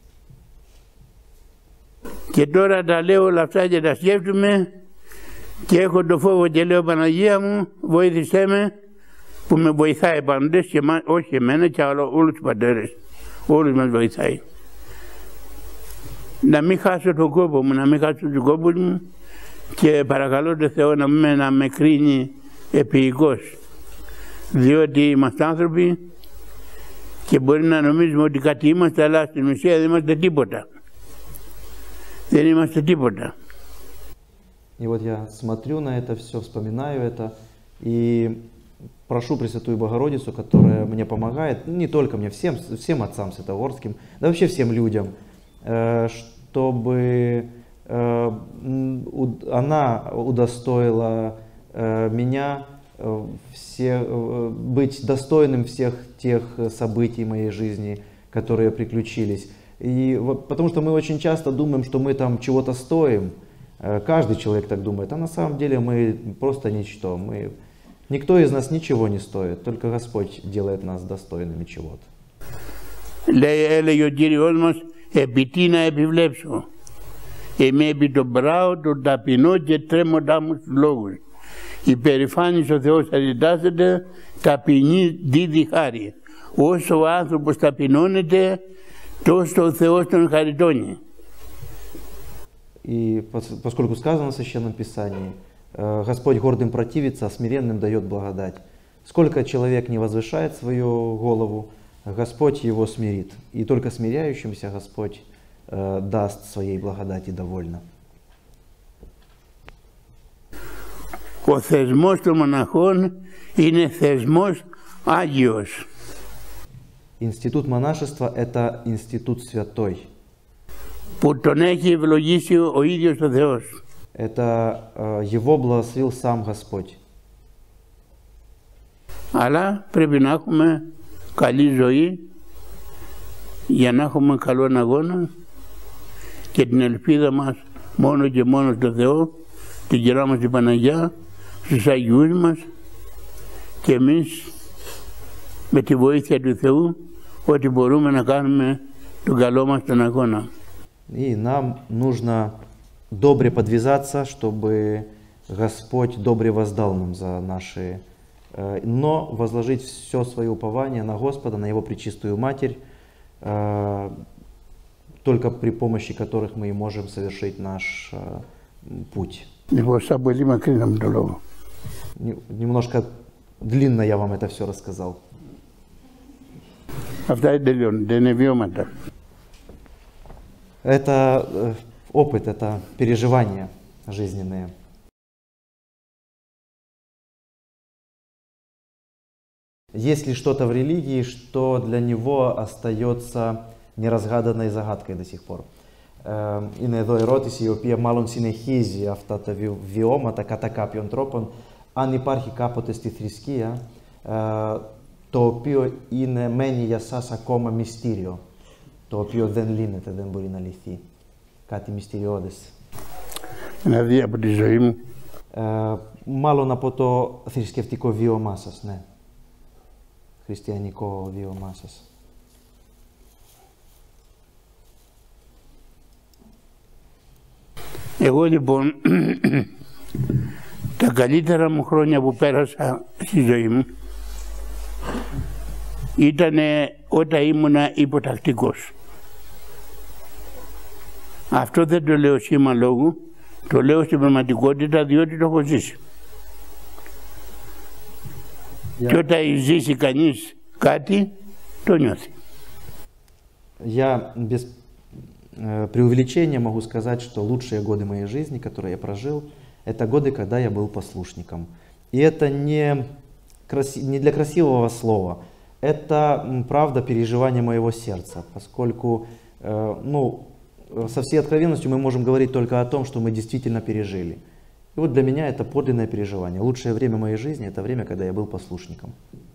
S1: Και τώρα τα λέω όλα αυτά και τα σκέφτομαι και έχω το φόβο και λέω, Παναγία μου, βοήθησέ με, που με βοηθάει πάντες, και όχι εμένα και όλους τους πατέρες, όλους μας βοηθάει. Να μην χάσω τον κόπο μου, να μην χάσω τον κόπο μου, και παρακαλώ τον Θεό να με, να με κρίνει επίοικος, διότι είμαστε άνθρωποι και μπορεί να νομίζουμε ότι κάτι είμαστε, αλλά στην ουσία δεν είμαστε τίποτα. Δεν είμαστε τίποτα.
S2: И вот я смотрю на это все, вспоминаю это и прошу Пресвятую Богородицу, которая мне помогает, не только мне, всем, всем отцам святогорским, да вообще всем людям, чтобы она удостоила меня все, быть достойным всех тех событий моей жизни, которые приключились. И, потому что мы очень часто думаем, что мы там чего-то стоим. Каждый человек так думает, а на самом деле мы просто ничто. Мы, никто из нас ничего не стоит, только Господь делает нас достойными чего-то.
S1: Έλεγε ο Κύριος μας, επί τι να επιβλέψω. Είμαι επί τον πράο, τον ταπεινό και τρέμοντά μου στους λόγους. Υπερηφάνης ο Θεός αντιτάσσεται, ταπεινή δίδει χάρη. Όσο ο άνθρωπος ταπεινώνεται, τόσο ο Θεός τον χαριτώνει.
S2: И поскольку сказано в Священном Писании, Господь гордым противится, а смиренным дает благодать. Сколько человек не возвышает свою голову, Господь его смирит. И только смиряющимся Господь э, даст своей благодати довольно.
S1: Ο θεσμός των μοναχών είναι θεσμός Άγιος.
S2: Институт монашества – это институт святой.
S1: Που τον έχει ευλογήσει ο ίδιος ο Θεός.
S2: Это э, его благословил сам Господь.
S1: Αλλά πρέπει να έχουμε καλή ζωή για να έχουμε καλό αγώνα και την ελπίδα μας μόνο και μόνο στο Θεό, την Κυρά μας την Παναγιά, στους Αγιούς μας, και εμείς με τη βοήθεια του Θεού ότι μπορούμε να κάνουμε τον καλό μας τον αγώνα.
S2: И нам нужно добре подвязаться, чтобы Господь добре воздал нам за наши, но возложить все свое упование на Господа, на Его Пречистую Матерь, только при помощи которых мы и можем совершить наш путь. Немножко длинно я вам это все рассказал. Это опыт, это переживания жизненные. Есть ли что-то в религии, что для него остается неразгаданной загадкой до σих πор? Είναι εδώ ερώτηση η οποία μάλλον συνεχίζει αυτά τα βιώματα κατά κάποιον τρόπο. Αν υπάρχει κάποτε στη θρησκεία το οποίο είναι, μένει για σας ακόμα μυστήριο, το οποίο δεν λύνεται, δεν μπορεί να λυθεί. Κάτι μυστηριώδες.
S1: Να δει από τη ζωή μου.
S2: Ε, μάλλον από το θρησκευτικό βίωμά σας, ναι. Χριστιανικό βίωμά σας.
S1: Εγώ λοιπόν Τα καλύτερα μου χρόνια που πέρασα στη ζωή μου ήταν όταν ήμουνα υποτακτικός. Αυτό δεν το λέω σήμα λόγου, το λέω στην πραγματικότητα διότι το έχω ζήσει. Yeah. Και όταν ζήσει κανείς κάτι, το νιώθει.
S2: Я без э, преувеличения могу сказать, что лучшие годы моей жизни, которые я прожил, это годы, когда я был послушником. И это не, краси, не для красивого слова, это правда переживание моего сердца, поскольку э, ну, со всей откровенностью мы можем говорить только о том, что мы действительно пережили. И вот для меня это подлинное переживание. Лучшее время моей жизни — это время, когда я был послушником.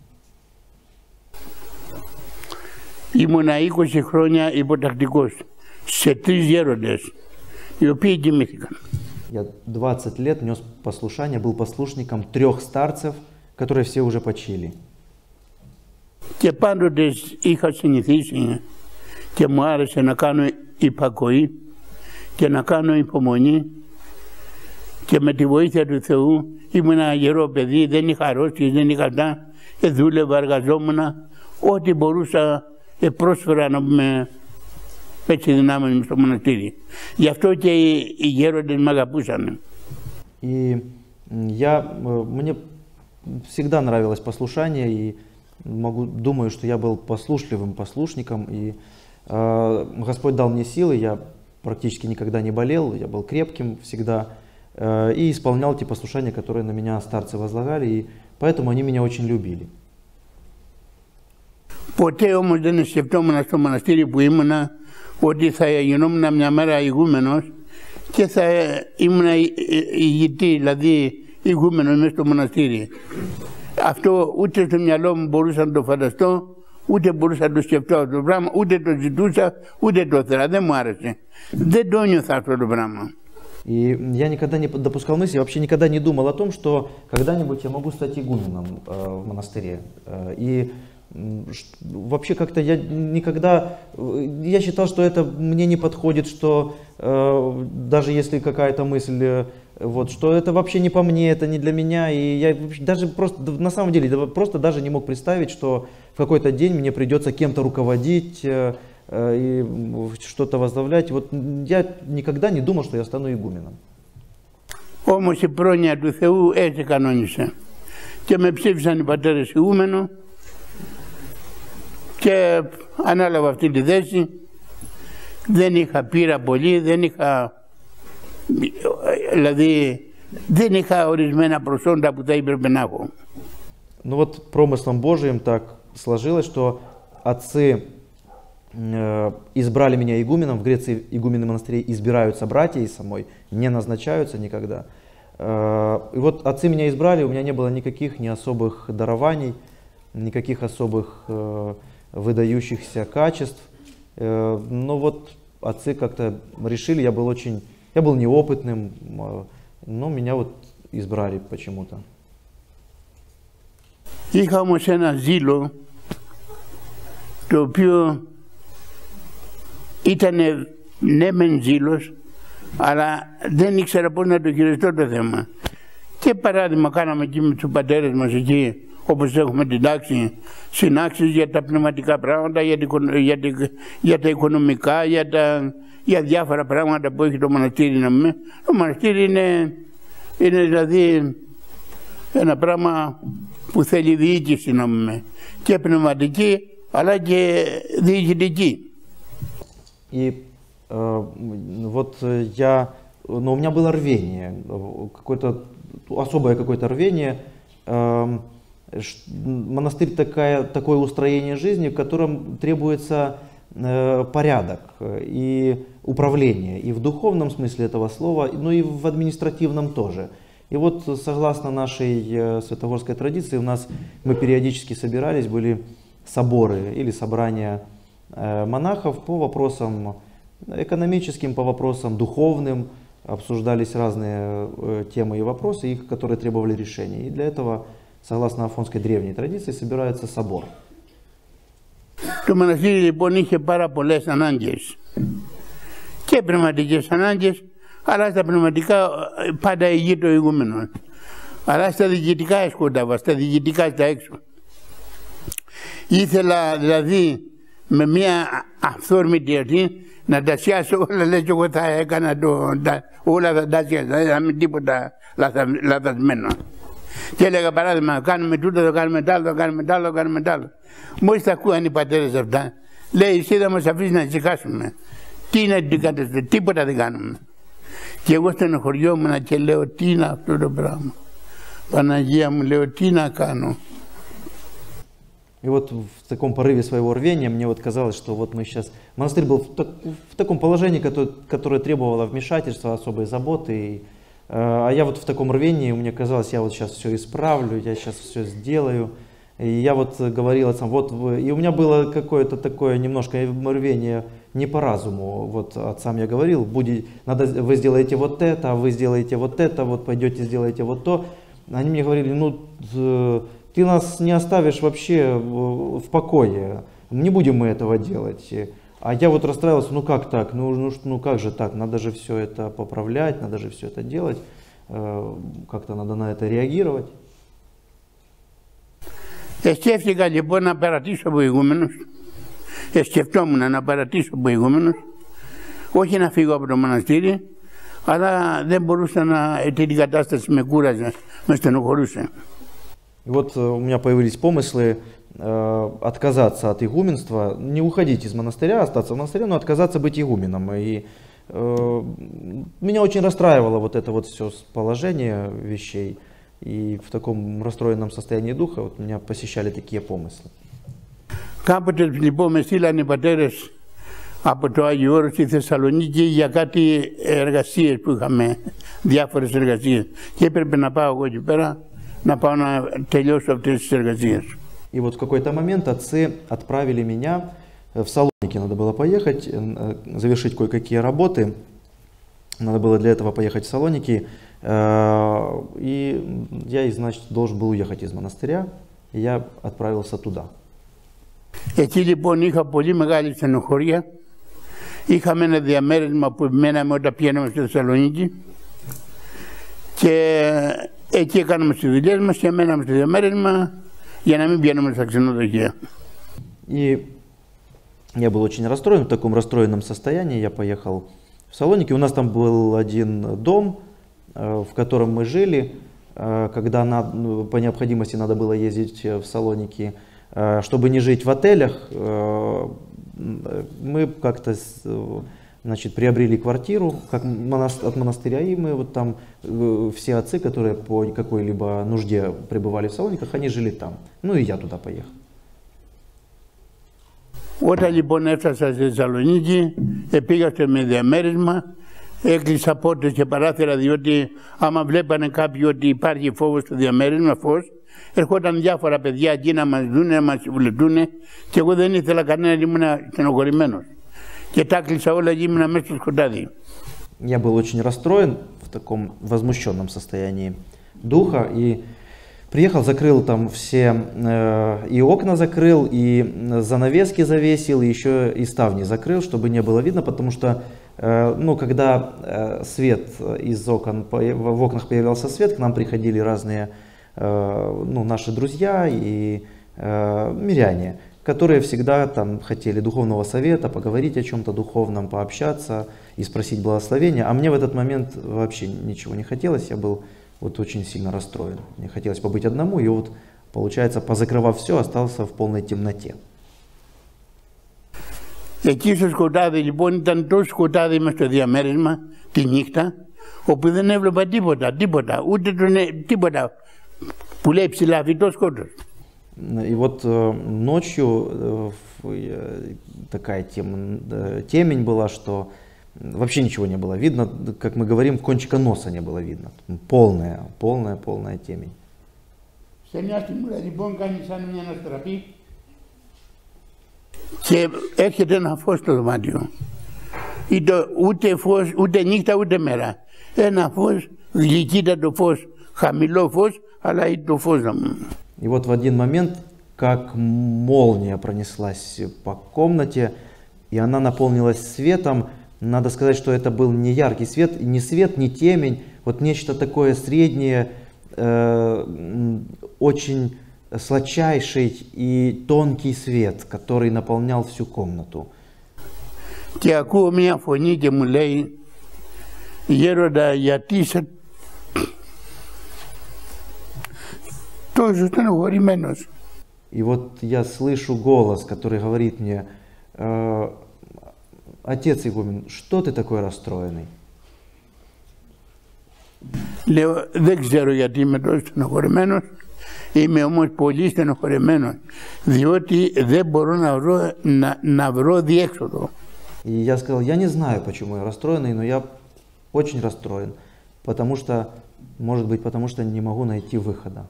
S1: Ήμουνα είκοσι χρόνια υποτακτικός σε τρεις γέροντες, οι οποίοι κοιμήθηκαν.
S2: Я двадцать лет нес послушание, был послушником трех старцев, которые все уже почили.
S1: Και πάντοτε είχα συνηθίσει και μου άρεσε να κάνω υπακοή και να κάνω υπομονή και με τη βοήθεια του Θεού ήμουν ένα γερό παιδί, δεν είχα αρρώστιες, δεν είχα αυτά, δούλευα, εργαζόμουν, ό,τι μπορούσα πρόσφερα να πούμε έτσι δυνάμει στο μοναστήρι. Γι' αυτό και οι, οι γέροντες με αγαπούσαν.
S2: И я, мне всегда нравилось послушание, и могу, думаю, что я был послушливым послушником, и э, Господь дал мне силы, я практически никогда не болел, я был крепким всегда, э, и исполнял те послушания, которые на меня старцы возлагали, и поэтому они меня очень любили.
S1: Ποτέ όμως δεν σκεφτόμουν στο μοναστήρι που ήμουνα ότι θα γινόμουν μια μέρα ηγούμενος και θα ήμουν ηγητή, δηλαδή ηγούμενος μέσα στο μοναστήρι. Αυτό ούτε στο μυαλό μου μπορούσα να το φανταστώ, ούτε μπορούσα να το σκεφτώ αυτό το πράγμα, ούτε το ζητούσα, ούτε το ήθελα. Δεν μου άρεσε. Δεν το νιώθα αυτό το πράγμα.
S2: И я никогда не допускал мысли, вообще никогда не думал о том, что когда-нибудь я могу стать игуменом э, в монастыре. Э, и вообще как-то я никогда, я считал, что это мне не подходит, что э, даже если какая-то мысль, э, вот, что это вообще не по мне, это не для меня, и я даже просто, на самом деле, просто даже не мог представить, что в какой-то день мне придется кем-то руководить э, э, и что-то возглавлять. Вот я никогда не думал, что я стану игуменом.
S1: Όμως η πρόνοια του Θεού έτσι κανόνισε και με ψήφισαν οι πατέρες ηγούμενο και ανάλαβα αυτή τη θέση. Δεν είχα πείρα πολύ, δεν είχα, δηλαδή δεν είχα ορισμένα προσόντα που θα έπρεπε να έχω.
S2: Ну вот промыслом Божиим так сложилось, что отцы э, избрали меня игуменом. В Греции игумены монастырей избираются братья и самой, не назначаются никогда. Э, и вот отцы меня избрали, у меня не было никаких ни особых дарований, никаких особых э, выдающихся качеств. Э, но вот отцы как-то решили, я был очень, я был неопытным, э, но меня вот избрали почему-то.
S1: Είχα όμως ένα ζήλο το οποίο ήταν ναι μεν ζήλος, αλλά δεν ήξερα πώς να το χειριστώ το θέμα. Και παράδειγμα κάναμε εκεί με τους πατέρες μας εκεί, όπως έχουμε την τάξη, συνάξεις για τα πνευματικά πράγματα, για, την, για, την, για τα οικονομικά, για, τα, για διάφορα πράγματα που έχει το μοναστήρι. Να με. Το μοναστήρι είναι, είναι δηλαδή ένα πράγμα που θέλει διοίκηση, να πούμε, και πνευματική αλλά και διοικητική.
S2: И э, вот я, но у меня было рвение, какое-то особое какое-то рвение. Э, монастырь такая, такое устроение жизни, в котором требуется э, порядок и управление, и в духовном смысле этого слова, но и в административном тоже. И вот согласно нашей э, святогорской традиции у нас мы периодически собирались, были соборы или собрания э, монахов по вопросам экономическим, по вопросам духовным, обсуждались разные э, темы и вопросы, их, которые требовали решения. И для этого, согласно афонской древней традиции, собирается собор.
S1: Το μοναστήρι λοιπόν είχε πάρα πολλές ανάγκες και πνευματικές ανάγκες, αλλά στα πνευματικά πάντα ηγεί το ηγούμενο. Αλλά στα διοικητικά σκοτάβα, στα διοικητικά στα έξω. Ήθελα δηλαδή με μια αυθόρμητη αυτή να τα σιάσω όλα, λες και εγώ θα έκανα το, τα, όλα θα τα σιάσω, δεν με τίποτα λαθα, λαθασμένο. Και έλεγα παράδειγμα, κάνουμε τούτο, θα κάνουμε τ' άλλο, θα κάνουμε τ' άλλο, θα κάνουμε τ' άλλο. Μόλις τα ακούαν οι πατέρες αυτά, λέει εσύ θα μας αφήσεις να ησυχάσουμε. Τι είναι τι κάνετε, τίποτα δεν κάνουμε. Και εγώ στενοχωριόμουν και λέω τι είναι αυτό το πράγμα. Παναγία μου, λέω τι να κάνω.
S2: И вот в таком порыве своего рвения мне вот казалось, что вот мы сейчас... Монастырь был в, так, в таком положении, которое, которое требовало вмешательства, особой заботы. И, э, а я вот в таком рвении, мне казалось, я вот сейчас все исправлю, я сейчас все сделаю. И я вот говорил отцам, вот вы... И у меня было какое-то такое немножко рвение не по разуму. Вот отцам я говорил, будет, надо, вы сделаете вот это, вы сделаете вот это, вот пойдете сделаете вот то. Они мне говорили, ну... Ты нас не оставишь вообще в покое, не будем мы этого делать. А я вот расстраивался, ну как так, ну, ну, ну как же так, надо же все это поправлять, надо же все это делать, как-то надо на это реагировать.
S1: Σκέφτηκα λοιπόν να παρατήσω προηγούμενος, σκεφτόμουν να παρατήσω προηγούμενος, όχι να фигу από το μοναστήρι, αλλά δεν μπορούσα να, την κατάσταση με κούραζε, με στενοχωρούσε.
S2: И вот у меня появились помыслы э, отказаться от игуменства, не уходить из монастыря, остаться в монастыре, но отказаться быть игуменом. И э, меня очень расстраивало вот это вот все положение вещей. И в таком расстроенном состоянии духа вот меня посещали такие помыслы.
S1: Κάποτε λοιπόν με στείλαν οι πατέρες από το Άγιο Όρος στη Θεσσαλονίκη για κάτι εργασίες που είχαμε, διάφορες εργασίες. Και έπρεπε να πάω εγώ εκεί πέρα. Να πάω να τελειώσω αυτές τις εργασίες.
S2: И вот в какой-то момент отцы отправили меня в Салоники. Надо было поехать, завершить кое-какие работы. Надо было для этого поехать в Салоники. И я, значит, должен был уехать из монастыря. И я отправился туда.
S1: Εκεί λοιπόν είχα πολύ μεγάλη στενοχωρία. Είχαμε ένα διαμέρισμα που μέναμε όταν πήγαμε στη Θεσσαλονίκη. Και εκεί έκαναμε τις δουλειές μας και μέναμε στο διαμέρισμα για να μην πηγαίνουμε στα ξενοδοχεία.
S2: И я был очень расстроен, в таком расстроенном состоянии я поехал в Салоники. У нас там был один дом, в котором мы жили. Когда на, по необходимости надо было ездить в Салоники, чтобы не жить в отелях, мы как-то... Значит, приобрели квартиру как от монастыря, и мы вот там, все отцы, которые по какой-либо нужде пребывали в Салониках, они жили там. Ну и я туда поехал.
S1: Όταν λοιπόν έφτασα στη Θεσσαλονίκη, πήγα στο με διαμέρισμα, έκλεισα πόρτες και παράθυρα, διότι άμα βλέπανε κάποιοι ότι υπάρχει φόβος στο διαμέρισμα, φως, ερχόταν διάφορα παιδιά εκεί να μας δούνε, να μας βουλευτούνε, και εγώ δεν ήθελα κανένα, ήμουν στενοχωρημένος. Και τα κλείσα όλα και ήμουν μέσα στο σκοτάδι.
S2: Я был очень расстроен, в таком возмущенном состоянии духа, и приехал, закрыл там все, э, и окна закрыл, и занавески завесил, и еще и ставни закрыл, чтобы не было видно, потому что, э, ну, когда э, свет из окон, в окнах появлялся свет, к нам приходили разные, э, ну, наши друзья и э, миряне, которые всегда там хотели духовного совета, поговорить о чем-то духовном, пообщаться и спросить благословения. А мне в этот момент вообще ничего не хотелось, я был вот очень сильно расстроен. Мне хотелось побыть одному, и вот, получается, позакрывав все, остался в полной темноте.
S1: Εκεί στο σκοτάδι λοιπόν ήταν τόσο σκοτάδι μες στο διαμέρισμα τη νύχτα, όπου δεν έβλεπα τίποτα, τίποτα, ούτε τον, τίποτα που λέει ψηλά φυτό σκότος.
S2: И вот э, ночью э, такая тем, э, темень была, что вообще ничего не было видно, как мы говорим, кончика носа не было видно. Полная, полная, полная темень.
S1: Σε μια στιγμή λοιπόν κάνει σαν μια αναστραπή και έρχεται ένα φως στο δωμάτιο. Ούτε φως, ούτε νύχτα, ούτε μέρα. Ένα φως, γλυκύτατο φως, χαμηλό φως, αλλά είναι το φως μου.
S2: И вот в один момент, как молния пронеслась по комнате, и она наполнилась светом. Надо сказать, что это был не яркий свет, не свет, не темень, вот нечто такое среднее, э, очень сладчайший и тонкий свет, который наполнял всю комнату.
S1: Και ακούω μια φωνή και μου λέει, γέροντα, γιατί είσαι τόσο στενοχωρημένος?
S2: И вот я слышу голос, который говорит мне: отец игумен, что ты такой расстроенный?
S1: Λέω, δεν ξέρω γιατί είμαι τόσο στενοχωρημένος, είμαι όμως πολύ στενοχωρημένος, διότι δεν μπορώ να βρω, να, να βρω διέξοδο.
S2: И я сказал, я не знаю, почему я расстроенный, но я очень расстроен, потому что, может быть, потому что не могу найти выхода.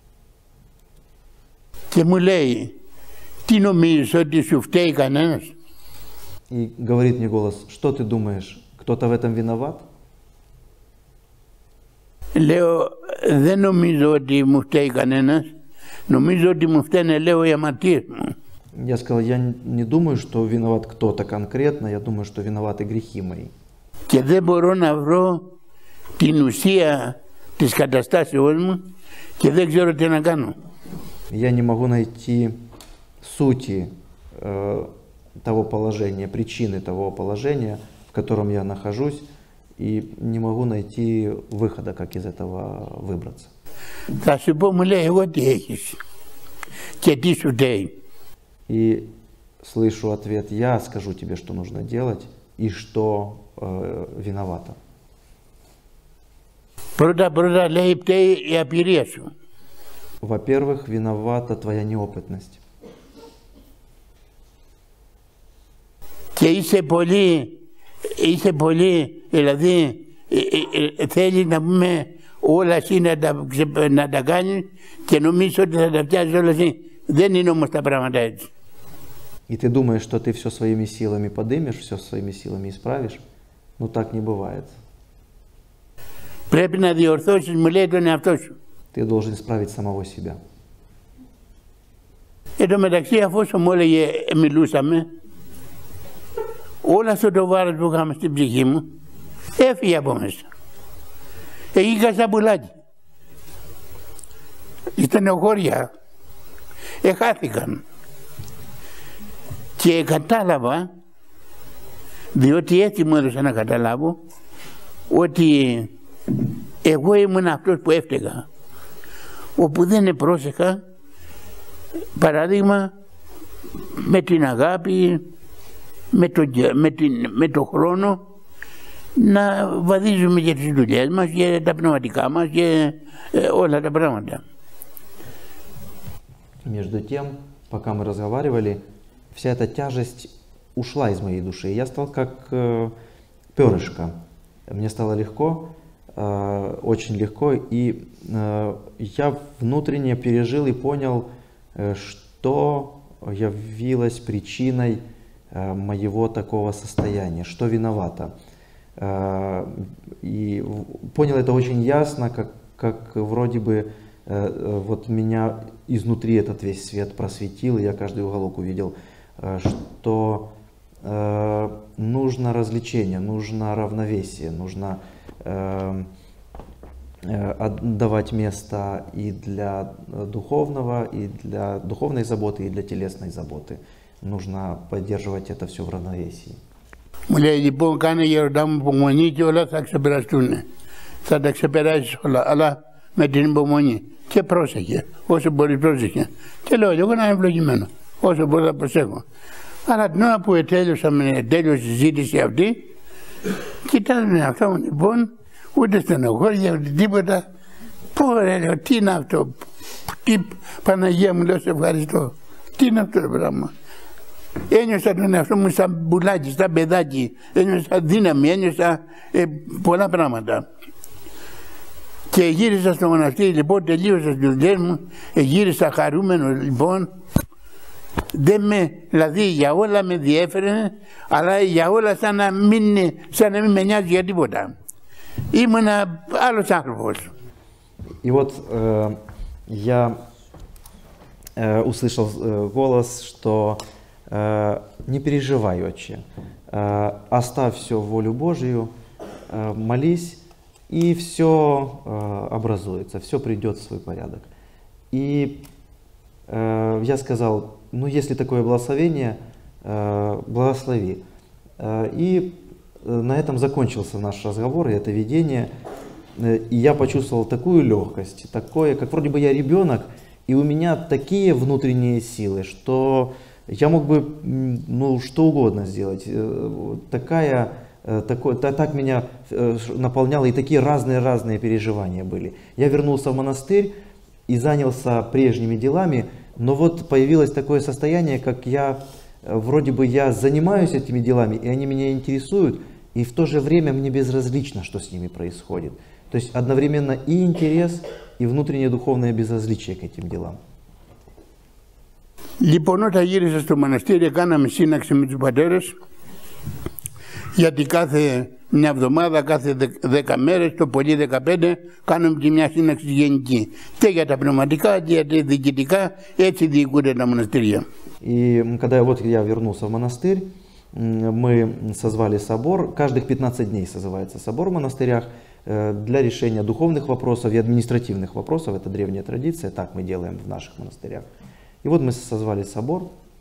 S1: Και μου λέει, τι νομίζεις, ότι σου φταίει κανένας?
S2: И говорит мне голос, что ты думаешь, кто-то в этом виноват?
S1: Λέω, δεν νομίζω ότι μου φταίει κανένας, νομίζω ότι μου φταίνε, λέω, οι αμαρτίες μου.
S2: Я сказал, я не думаю, что виноват кто-то конкретно, я думаю, что виноваты грехи мои.
S1: Και δεν μπορώ να βρω την ουσία της καταστάσεώς μου και δεν ξέρω τι να κάνω.
S2: Я не могу найти сути э, того положения, причины того положения, в котором я нахожусь, и не могу найти выхода, как из этого выбраться.
S1: Θα σου πω, μου λέει, εγώ τι έχεις και τι σου φταίει.
S2: И слышу ответ, я скажу тебе, что нужно делать и что э, виновато.
S1: Πρώτα πρώτα λέει, φταίει η απειρία σου.
S2: Во-первых, виновата твоя неопытность.
S1: Και είσαι πολύ, είσαι πολύ, δηλαδή ε, ε, ε, θέλεις να πούμε όλα εσύ να τα, να τα κάνεις και νομίζεις ότι θα τα φτιάξεις όλα εσύ. Δεν είναι όμως τα πράγματα έτσι.
S2: И ты думаешь, что ты все своими силами подымешь, все своими силами исправишь, но так не бывает.
S1: Πρέπει να διορθώσεις, μου λέει, τον εαυτό σου.
S2: Ты должен исправить самого себя.
S1: Εν τω μεταξύ, αφού μου έλεγε, μιλούσαμε, όλο αυτό το βάρος που είχαμε στην ψυχή μου έφυγε από μέσα. Έγινα σαν πουλάκι. Η στενοχώρια εχάθηκαν. Και κατάλαβα, διότι έτσι μου έδωσε να καταλάβω, ότι εγώ ήμουν αυτός που έφταιγα, όπου δεν πρόσεχα, παράδειγμα, με την αγάπη, με το, με την, με το χρόνο, να βαδίζουμε για τις δουλειές μας, για τα πνευματικά μας, για ε, όλα τα πράγματα.
S2: Между тем, пока мы разговаривали, вся эта тяжесть ушла из моей души. Я стал как э, перышко. Мне стало легко, э, очень легко, и э, я внутренне пережил и понял, э, что явилось причиной э, моего такого состояния, что виновато. Э, и понял это очень ясно, как, как вроде бы э, вот меня изнутри этот весь свет просветил, и я каждый уголок увидел, э, что э, нужно развлечение, нужно равновесие, нужно э, э, отдавать место и для духовного, и для духовной заботы, и для телесной заботы. Нужно поддерживать это все в равновесии.
S1: Μου λέει, λοιπόν, κάνε γέροντά μου υπομονή και όλα θα ξεπεραστούν. Θα τα ξεπεράσεις όλα, αλλά με την υπομονή. Και πρόσεχε, όσο μπορείς πρόσεχε. Και λέω, εγώ να είμαι ευλογημένο, όσο μπορώ να προσέχω. Αλλά την ώρα που τέλειωσα με τέλειωσε η συζήτηση αυτή, κοιτάζω με αυτό μου, λοιπόν, ούτε στενοχώρια, ούτε τίποτα. Πω ρε, λέω, τι είναι αυτό, τι, Παναγία μου, λέω, σε ευχαριστώ. Τι είναι αυτό το πράγμα. Ένιωσα τον εαυτό μου σαν μπουλάκι, σαν παιδάκι, ένιωσα δύναμη, ένιωσα ε, πολλά πράγματα. Και γύρισα στο μοναστήρι, λοιπόν, τελείωσα τις δουλειές μου, γύρισα χαρούμενος, λοιπόν. Δεν με, δηλαδή για όλα με διέφερε, αλλά για όλα σαν να μην, σαν να μην με νοιάζει για τίποτα. Ήμουν άλλος άνθρωπος.
S2: И вот э, я э, услышал э, голос, что э, не переживай, отче, э, оставь все в волю Божию, э, молись и все э, образуется, все придет в свой порядок. И э, я сказал, ну если такое благословение, э, благослови. Э, и на этом закончился наш разговор и это видение. И я почувствовал такую легкость, такое, как вроде бы я ребенок, и у меня такие внутренние силы, что я мог бы ну, что угодно сделать. Такая, такой, так меня наполняло, и такие разные-разные переживания были. Я вернулся в монастырь и занялся прежними делами, но вот появилось такое состояние, как я, вроде бы я занимаюсь этими делами, и они меня интересуют, и в то же время мне безразлично, что с ними происходит. То есть одновременно и интерес, и внутреннее духовное безразличие к этим делам.
S1: Λοιπόν, όταν γύρισα στο μοναστήρι, κάναμε σύναξη με τους πατέρες, γιατί κάθε μια εβδομάδα, κάθε δέκα μέρες, το πολύ δεκαπέντε, κάνουμε και μια σύναξη γενική. Και για τα πνευματικά, και για τα διοικητικά, έτσι διοικούνται τα μοναστήρια.
S2: И когда вот я вернулся в монастырь, мы созвали собор, каждых пятнадцать дней созывается собор в монастырях для решения духовных вопросов и административных вопросов, это древняя традиция, так мы делаем в наших монастырях. И вот мы созвали собор.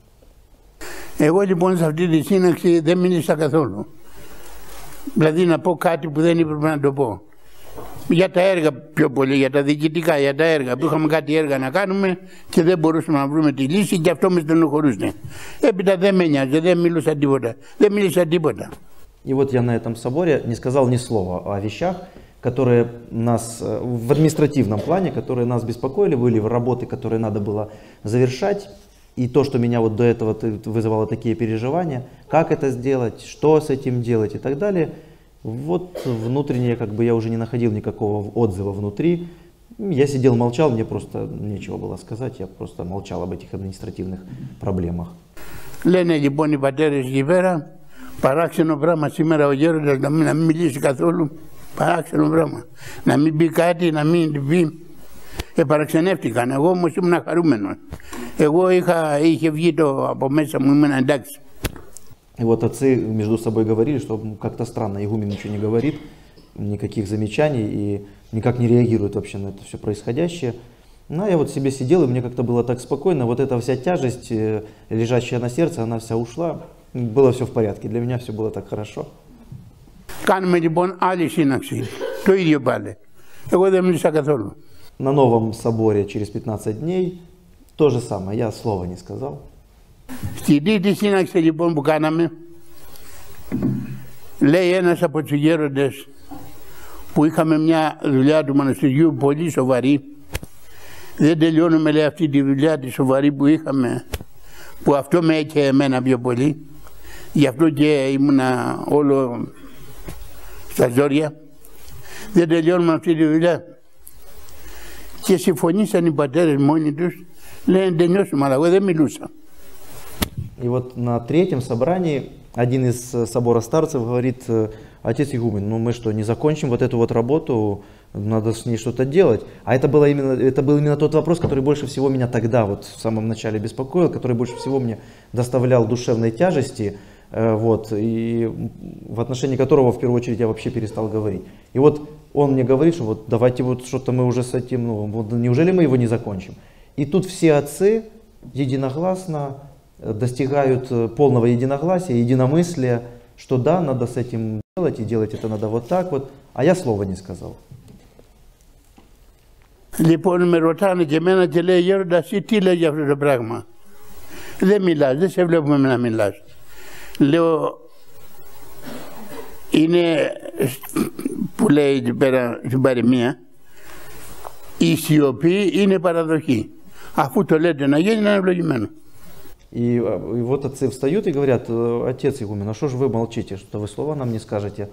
S1: Εγώ λοιπόν σε αυτή τη σύναξη δεν μίλησα καθόλου. Δηλαδή να πω κάτι που δεν έπρεπε να το πω. Για τα έργα πιο πολύ, για τα διοικητικά, για τα έργα που είχαμε κάτι έργα να κάνουμε και δεν μπορούσαμε να βρούμε τη λύση και αυτό με στενοχωρούσε. Έπειτα δεν με νοιάζει, δεν μίλησα τίποτα. Δεν μίλησα τίποτα.
S2: И вот я на этом соборе не сказал ни слова о вещах, которые нас в административном плане, которые нас беспокоили, были работы, которые надо было завершать. И то, что меня вот до этого вызывало такие переживания, как это сделать, что с этим делать и так далее. Вот внутренне как бы я уже не находил никакого отзыва внутри. Я сидел, молчал, мне просто нечего было сказать, я просто молчал об этих административных проблемах.
S1: Λένε λοιπόν οι πατέρες εκεί πέρα, παράξενο πράγμα σήμερα ο γέροντας να μην, να μην μιλήσει καθόλου, παράξενο πράγμα. Να μην πει κάτι, να μην πει. Επαραξενεύτηκαν, εγώ όμως ήμουν χαρούμενος. Εγώ είχα, είχε βγει το από μέσα μου, ήμουν εντάξει.
S2: И вот отцы между собой говорили, что как-то странно, игумен ничего не говорит, никаких замечаний и никак не реагирует вообще на это все происходящее. Ну, я вот себе сидел, и мне как-то было так спокойно, вот эта вся тяжесть, лежащая на сердце, она вся ушла, было все в порядке, для меня все было так хорошо.
S1: Κάνουμε λοιπόν άλλη σύναξη, το ίδιο πάλι. Εγώ δεν μίλησα καθόλου.
S2: На новом соборе через пятнадцать дней то же самое, я слова не сказал.
S1: Στην τρίτη σύναξη λοιπόν που κάναμε, λέει ένας από τους γέροντες που είχαμε μια δουλειά του μοναστηριού πολύ σοβαρή, δεν τελειώνουμε λέει αυτή τη δουλειά τη σοβαρή που είχαμε, που αυτό με έκαιγε εμένα πιο πολύ, γι' αυτό και ήμουνα όλο στα ζόρια, δεν τελειώνουμε αυτή τη δουλειά. Και συμφωνήσαν οι πατέρες μόνοι τους, λένε τελειώσουμε, αλλά εγώ δεν μιλούσα.
S2: И вот на третьем собрании один из собора старцев говорит: отец игумен, ну мы что, не закончим вот эту вот работу, надо с ней что-то делать. А это, было именно, это был именно тот вопрос, который больше всего меня тогда, вот в самом начале беспокоил, который больше всего мне доставлял душевной тяжести, вот, и в отношении которого в первую очередь я вообще перестал говорить. И вот он мне говорит, что вот давайте вот что-то мы уже с этим, ну вот, неужели мы его не закончим? И тут все отцы единогласно достигают полного единогласия, единомыслия, что да, надо с этим делать, и делать это надо вот так вот, а я слова не сказал.
S1: Λοιπόν, με ρωτάνε και εμένα και λέει γέροντα, εσύ τι λέει για αυτό το πράγμα? Δεν μιλάς, δεν σε βλέπουμε να μιλάς. Λέω, είναι που λέει εκεί πέρα στην παροιμία, η σιωπή είναι παραδοχή. Αφού το λέτε να γίνει, είναι ευλογημένο.
S2: И, и вот отцы встают и говорят: отец игумен, а что же вы молчите, что вы слова нам не скажете?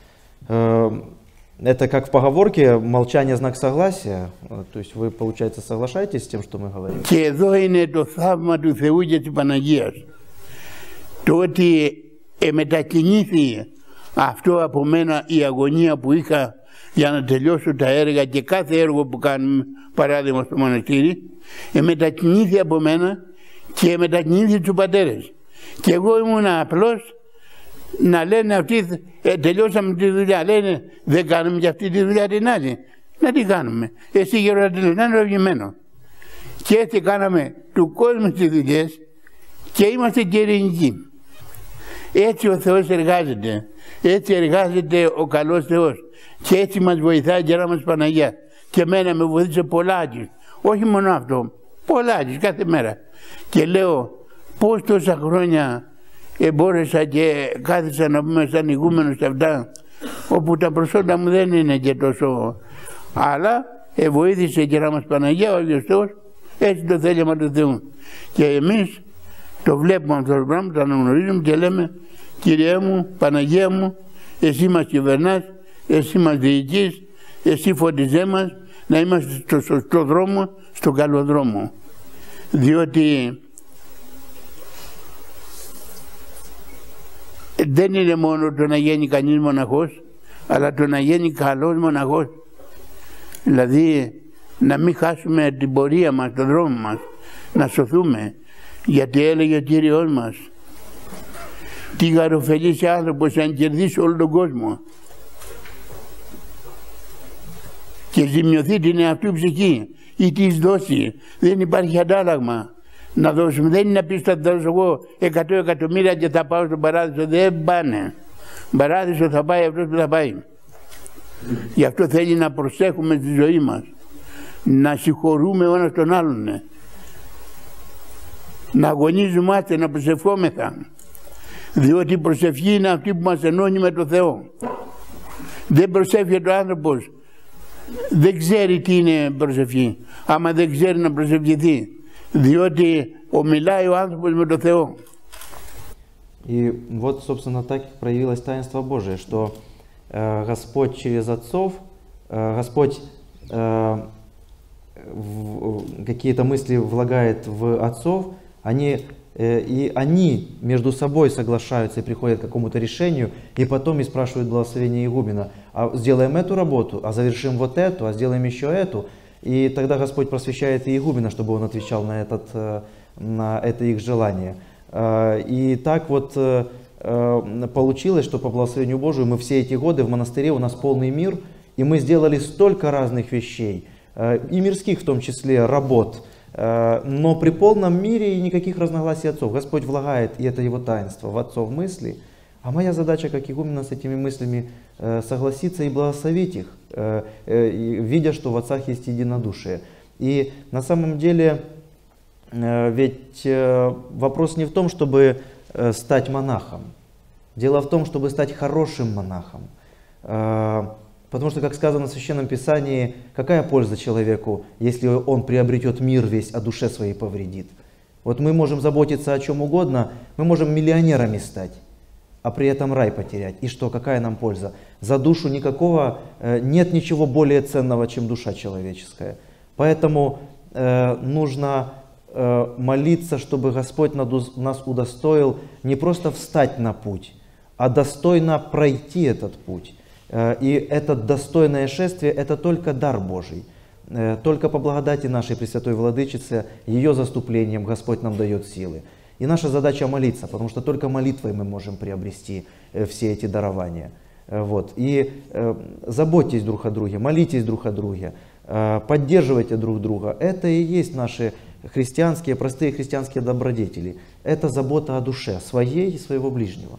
S2: Это как в поговорке: молчание знак согласия, то есть вы, получается, соглашаетесь с тем, что мы говорим.
S1: Και εδώ είναι το θαύμα του Θεού και της Παναγίας. Το ότι μετακινήθηκε αυτό από μένα, η αγωνία που είχα για να τελειώσω τα έργα και κάθε έργο που κάνουμε, παράδειγμα στο μοναστήρι, μετακινήθηκε από μένα και μετακινήθηκε τους πατέρες. Και εγώ ήμουν απλώς να λένε αυτοί, ε, τελειώσαμε τη δουλειά, λένε δεν κάνουμε για αυτή τη δουλειά την άλλη. Να τι κάνουμε. Εσύ γεροντήλος, να είναι ευγημένο. Και έτσι κάναμε του κόσμου τις δουλειές και είμαστε και ειρηνικοί. Έτσι ο Θεός εργάζεται. Έτσι εργάζεται ο καλός Θεός. Και έτσι μας βοηθάει η Γερά μας Παναγία. Και εμένα με βοήθησε πολλάκις. Όχι μόνο αυτό. Πολλάκις κάθε μέρα. Και λέω πώς τόσα χρόνια εμπόρεσα και κάθισα να πούμε σαν ηγούμενος σε αυτά, όπου τα προσόντα μου δεν είναι και τόσο. Αλλά ε, βοήθησε η Γερά μας Παναγία, ο Άγιος Θεός, έτσι το θέλημα του Θεού. Και εμείς το βλέπουμε αυτό το πράγμα, το αναγνωρίζουμε και λέμε, Κύριε μου, Παναγία μου, εσύ μας κυβερνάς, εσύ μας διοικείς, εσύ φώτιζέ μας να είμαστε στο σωστό δρόμο, στον καλό δρόμο. Διότι δεν είναι μόνο το να γίνει κανείς μοναχός, αλλά το να γίνει καλός μοναχός. Δηλαδή να μην χάσουμε την πορεία μας, τον δρόμο μας, να σωθούμε. Γιατί έλεγε ο Κύριος μας, τι γαροφελεί σε άνθρωπος αν κερδίσει όλο τον κόσμο και ζημιωθεί την εαυτού ψυχή ή της δώσει. Δεν υπάρχει αντάλλαγμα να δώσουμε. Δεν είναι να πεις θα δώσω εγώ εκατό εκατομμύρια και θα πάω στον παράδεισο. Δεν πάνε. Παράδεισο θα πάει αυτός που θα πάει. Γι' αυτό θέλει να προσέχουμε στη ζωή μας, να συγχωρούμε ο ένας τον άλλον, να αγωνίζομαστε, να προσευχόμεθα, διότι η προσευχή είναι αυτή που μας ενώνει με τον Θεό. Δεν προσεύχεται ο άνθρωπος, δεν ξέρει τι είναι προσευχή, άμα δεν ξέρει να προσευχηθεί, διότι ομιλάει ο άνθρωπος με τον Θεό.
S3: И вот, собственно, так проявилось таинство Божие, что э, Господь через отцов, э, Господь э, какие-то мысли влагает в отцов, они, э, и они между собой соглашаются и приходят к какому-то решению, и потом и спрашивают благословение игумена, а сделаем эту работу, а завершим вот эту, а сделаем еще эту. И тогда Господь просвещает и игумена, чтобы он отвечал на, этот, на это их желание. И так вот получилось, что по благословению Божию мы все эти годы в монастыре, у нас полный мир, и мы сделали столько разных вещей, и мирских в том числе, работ, но при полном мире и никаких разногласий отцов. Господь влагает, и это его таинство, в отцов мысли, а моя задача как игумена с этими мыслями согласиться и благословить их, видя, что в отцах есть единодушие. И на самом деле ведь вопрос не в том, чтобы стать монахом. Дело в том, чтобы стать хорошим монахом. Потому что, как сказано в Священном Писании, какая польза человеку, если он приобретет мир весь, а душе своей повредит? Вот мы можем заботиться о чем угодно, мы можем миллионерами стать, а при этом рай потерять. И что, какая нам польза? За душу никакого, нет ничего более ценного, чем душа человеческая. Поэтому э, нужно э, молиться, чтобы Господь нас удостоил не просто встать на путь, а достойно пройти этот путь. Э, и это достойное шествие, это только дар Божий. Э, только по благодати нашей Пресвятой Владычицы, ее заступлением Господь нам дает силы. И наша задача молиться, потому что только молитвой мы можем приобрести э, все эти дарования. Э, вот. И э, заботьтесь друг о друге, молитесь друг о друге, э, поддерживайте друг друга. Это и есть наши христианские, простые христианские добродетели. Это забота о душе, своей и своего ближнего.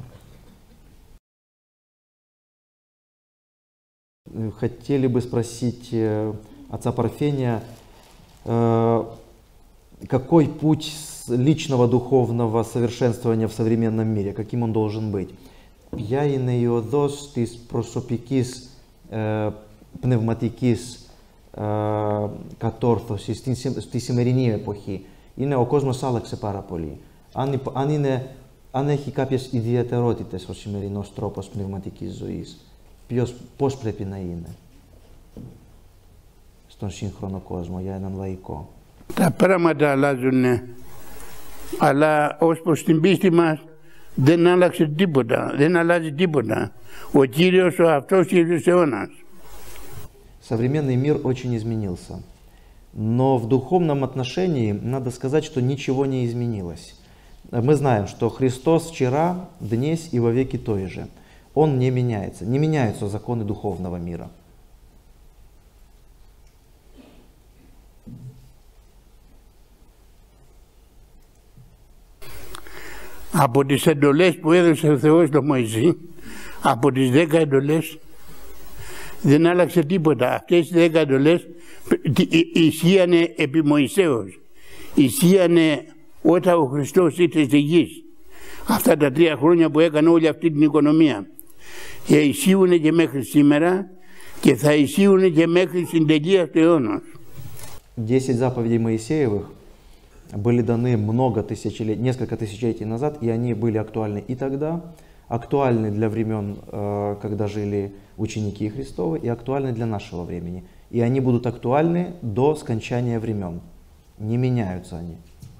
S3: Хотели бы спросить э, отца Парфения, э, какой путь личного духовного совершенствования в современном мире, каким он должен быть? Ποια είναι η οδός της προσωπικής ε, πνευματικής ε, κατόρθωσης στη, στη σημερινή εποχή? Είναι, ο κόσμος άλλαξε πάρα πολύ. Αν, αν, είναι, αν έχει κάποιες ιδιαιτερότητες ο σημερινός τρόπος πνευματικής ζωής, ποιος, πώς πρέπει να είναι στον σύγχρονο κόσμο για έναν λαϊκό?
S1: Τα πράγματα αλλάζουν, αλλά ως προς την πίστη μας δεν άλλαξε τίποτα, δεν αλλάζει τίποτα. Ο Κύριος ο αυτός Κύριος αιώνας.
S3: Современный мир очень изменился, но в духовном отношении надо сказать, что ничего не изменилось. Мы знаем, что Христос вчера, днесь и вовеки той же. Он не меняется. Не меняются законы духовного мира.
S1: Από τις εντολές που έδωσε ο Θεός στο Μωυσή, από τις δέκα εντολές, δεν άλλαξε τίποτα. Αυτές οι δέκα εντολές ισχύανε επί Μωυσέως. Ισχύανε όταν ο Χριστός ήρθε στη γη. Αυτά τα τρία χρόνια που έκανε όλη αυτή την οικονομία. Και ισχύουν και μέχρι σήμερα και θα ισχύουν και μέχρι συντελείας του αιώνος.
S3: Десять заповедей Моисеевых были даны много тысячелетий, несколько тысячелетий назад, и они были актуальны и тогда, актуальны для времен, когда жили ученики Христовы, и актуальны для нашего времени. И они будут актуальны до скончания времен. Не меняются они.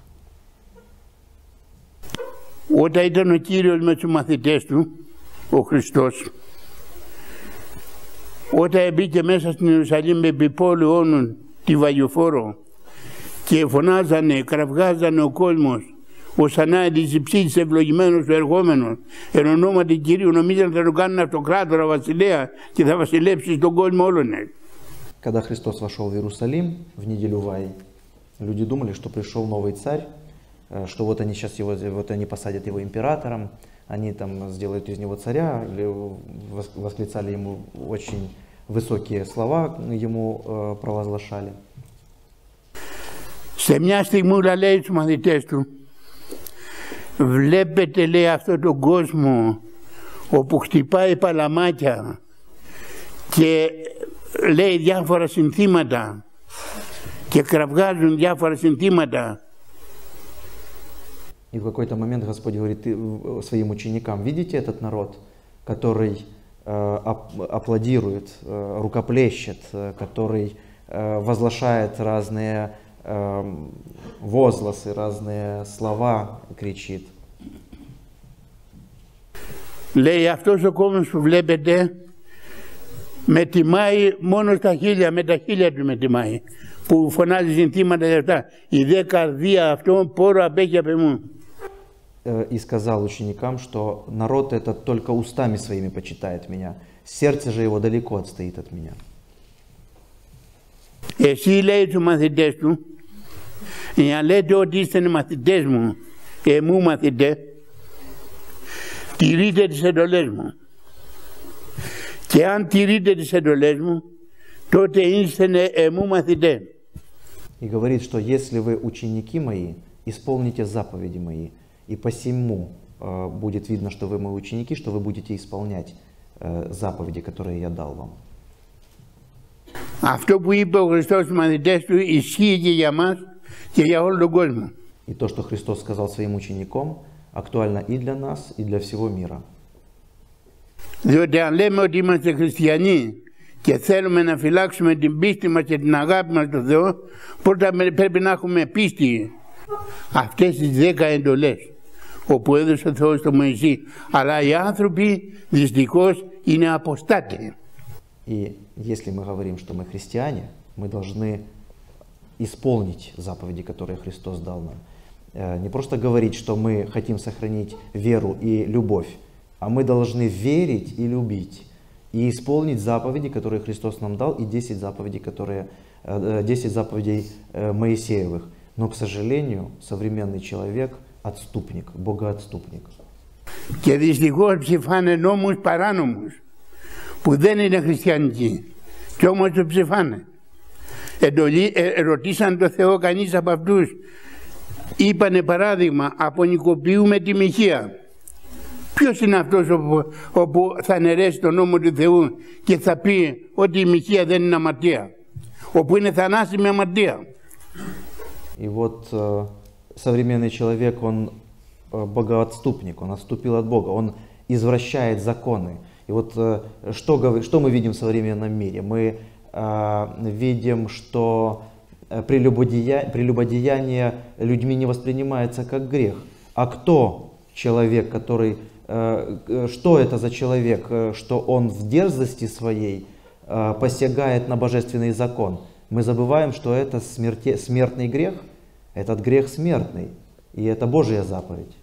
S1: Όταν ήταν ο Κύριος με τους μαθητές του, ο Χριστός, όταν μπήκε μέσα στην Ιερουσαλήμ επί πόλου όνων τη Βαγιοφόρο και φωνάζανε, κραυγάζανε ο κόσμος, ως ανάγκης υψής ευλογημένος ο ερχόμενος, εν ονόματι Κυρίου, νομίζαν θα το κάνουν αυτοκράτορα, βασιλέα και θα βασιλέψει στον κόσμο όλον.
S3: Когда Христос вошел в Иерусалим в неделю Вай, люди думали, что пришел новый царь, что вот они сейчас его, вот они посадят его императором, они там сделают из него царя, или восклицали ему очень высокие слова, ему э, провозглашали.
S1: Σε μια στιγμή λέει στους μαθητές του, βλέπετε λέει αυτόν τον κόσμο όπου χτυπάει παλαμάκια και λέει διάφορα συνθήματα και κραυγάζουν διάφορα συνθήματα.
S3: И в какой-то момент Господь говорит своим ученикам: видите этот народ, который э, аплодирует, э, рукоплещет, э, который э, возглашает разные э, возгласы, разные слова, кричит.
S1: Λέει αυτός ο κόσμος που βλέπετε με τιμάει μόνο στα χίλια, με τα χίλια του με τιμάει, που φωνάζει συνθήματα για αυτά. Η δε καρδία αυτών πόρο απέχει απ' εμού.
S3: И сказал ученикам, что народ этот только устами своими почитает меня, сердце же его далеко отстоит от меня.
S1: Εσύ λέει τους μαθητές του, εάν λέτε ότι είστε μαθητές μου και μου μαθητέ, τηρείτε τις εντολές μου. Και αν τηρείτε τις εντολές μου, τότε είστε εμού μαθητέ.
S3: И говорит, что если вы ученики мои, исполните заповеди мои, и посему э, будет видно, что вы мои ученики, что вы будете исполнять э, заповеди, которые я дал вам.
S1: Αυτό που είπε ο Χριστός στους μαθητές του ισχύει και για μας και για όλο τον κόσμο.
S3: И то, что Христос сказал своим ученикам, актуально и для нас, и для всего мира.
S1: Διότι αν λέμε ότι είμαστε χριστιανοί και θέλουμε να φυλάξουμε την πίστη μας και την αγάπη μας στον Θεό, πρώτα πρέπει να έχουμε πίστη αυτές τις δέκα εντολές όπου έδωσε ο Θεός στο Μωυσή. Αλλά οι άνθρωποι δυστυχώς είναι αποστάτες.
S3: И если мы говорим, что мы христиане, мы должны исполнить заповеди, которые Христос дал нам. Не просто говорить, что мы хотим сохранить веру и любовь, а мы должны верить и любить, и исполнить заповеди, которые Христос нам дал, и десять заповедей, которые, десять заповедей Моисеевых. Но, к сожалению, современный человек отступник, богоотступник.
S1: Και δυστυχώς ψηφάνε νόμους παράνομους που δεν είναι χριστιανικοί και όμως το ψηφάνε. Εντολή, ε, ρωτήσαν το Θεό κανείς από αυτούς, είπανε παράδειγμα, απονικοποιούμε τη μοιχεία. Ποιος είναι αυτός όπου, όπου θα αναιρέσει τον νόμο του Θεού και θα πει ότι η μοιχεία δεν είναι αμαρτία, όπου είναι θανάσιμη αμαρτία.
S3: И вот э, современный человек, он э, богоотступник, он отступил от Бога, он извращает законы. И вот э, что, что мы видим в современном мире? Мы э, видим, что э, прелюбодея, прелюбодеяние людьми не воспринимается как грех. А кто человек, который, э, что это за человек, э, что он в дерзости своей э, посягает на божественный закон? Мы забываем, что это смерти, смертный грех, этот грех смертный. И это Божья заповедь.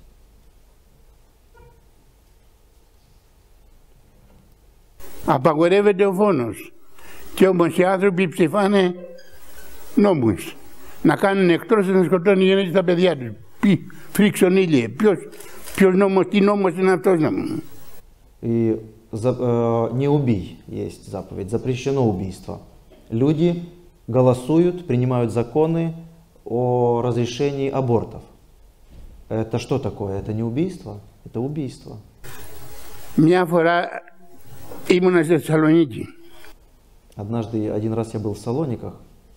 S1: Απαγορεύεται ο φόνος. Και όμως οι άνθρωποι ψηφάνε νόμους. Να κάνουν εκτός να σκοτώνουν οι γυναίκες τα παιδιά τους. Πι, φρίξον ήλιε. Ποιος, ποιος νόμος, τι νόμος είναι αυτός να μου.
S3: И за, э, не убий есть заповедь, запрещено убийство. Люди голосуют, принимают законы о разрешении абортов. Это что такое? Это не убийство? Это убийство.
S1: Μια φορά ήμουνα στη Θεσσαλονίκη.
S3: Однажды, один раз я был в Салониках.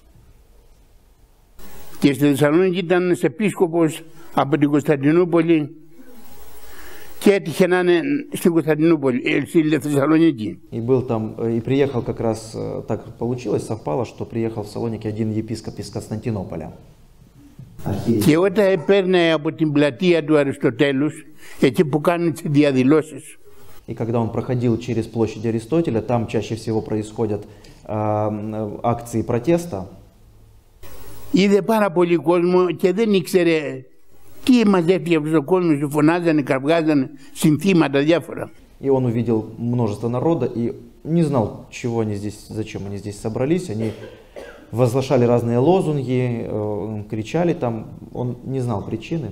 S1: Και στη Θεσσαλονίκη ήταν ένας επίσκοπος από την Κωνσταντινούπολη και έτυχε να είναι στην Κωνσταντινούπολη, στη Θεσσαλονίκη.
S3: И был там, и приехал как раз, так получилось, совпало, что приехал в Салоники один епископ из Константинополя.
S1: Και όταν έπαιρνε από την πλατεία του Αριστοτέλους, εκεί που κάνουν τις διαδηλώσεις,
S3: И когда он проходил через площадь Аристотеля, там чаще всего происходят э, акции протеста.
S1: είδε πάρα πολύ κόσμο και δεν ήξερε τι μαζεύτηκε από τον κόσμο, σου φωνάζανε, κραυγάζανε, συνθήματα διάφορα.
S3: И он увидел множество народа и не знал, чего они здесь, зачем они здесь собрались. Они возглашали разные лозунги, э, кричали там. Он не знал причины.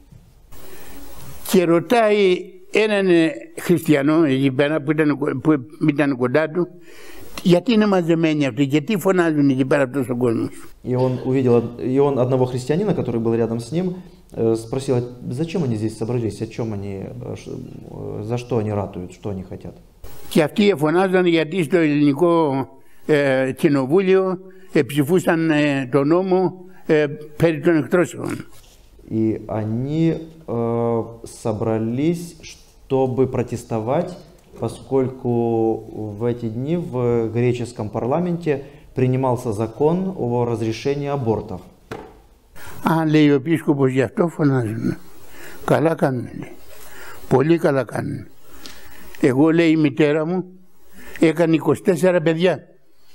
S1: Και ρωτάει έναν χριστιανό εκεί πέρα που ήταν, που ήταν κοντά του, γιατί είναι μαζεμένοι αυτοί, γιατί φωνάζουν εκεί πέρα αυτός ο κόσμος.
S3: И он увидел, и он одного христианина, который был рядом с ним, спросил, зачем они здесь собрались, о чем они, за что они ратуют, что они хотят.
S1: Και αυτοί φωνάζαν γιατί στο ελληνικό ε, κοινοβούλιο ε, ψηφούσαν ε, το νόμο ε, περί των εκτρώσεων.
S3: И они э, собрались, чтобы протестовать, поскольку в эти дни в греческом парламенте принимался закон о разрешении абортов.
S1: Α, λέει ο επίσκοπος, γι' αυτό φωνάζουν. Καλά κάνουν. Πολύ καλά κάνουν. Εγώ, λέει, η μητέρα μου έκανε είκοσι τέσσερα παιδιά.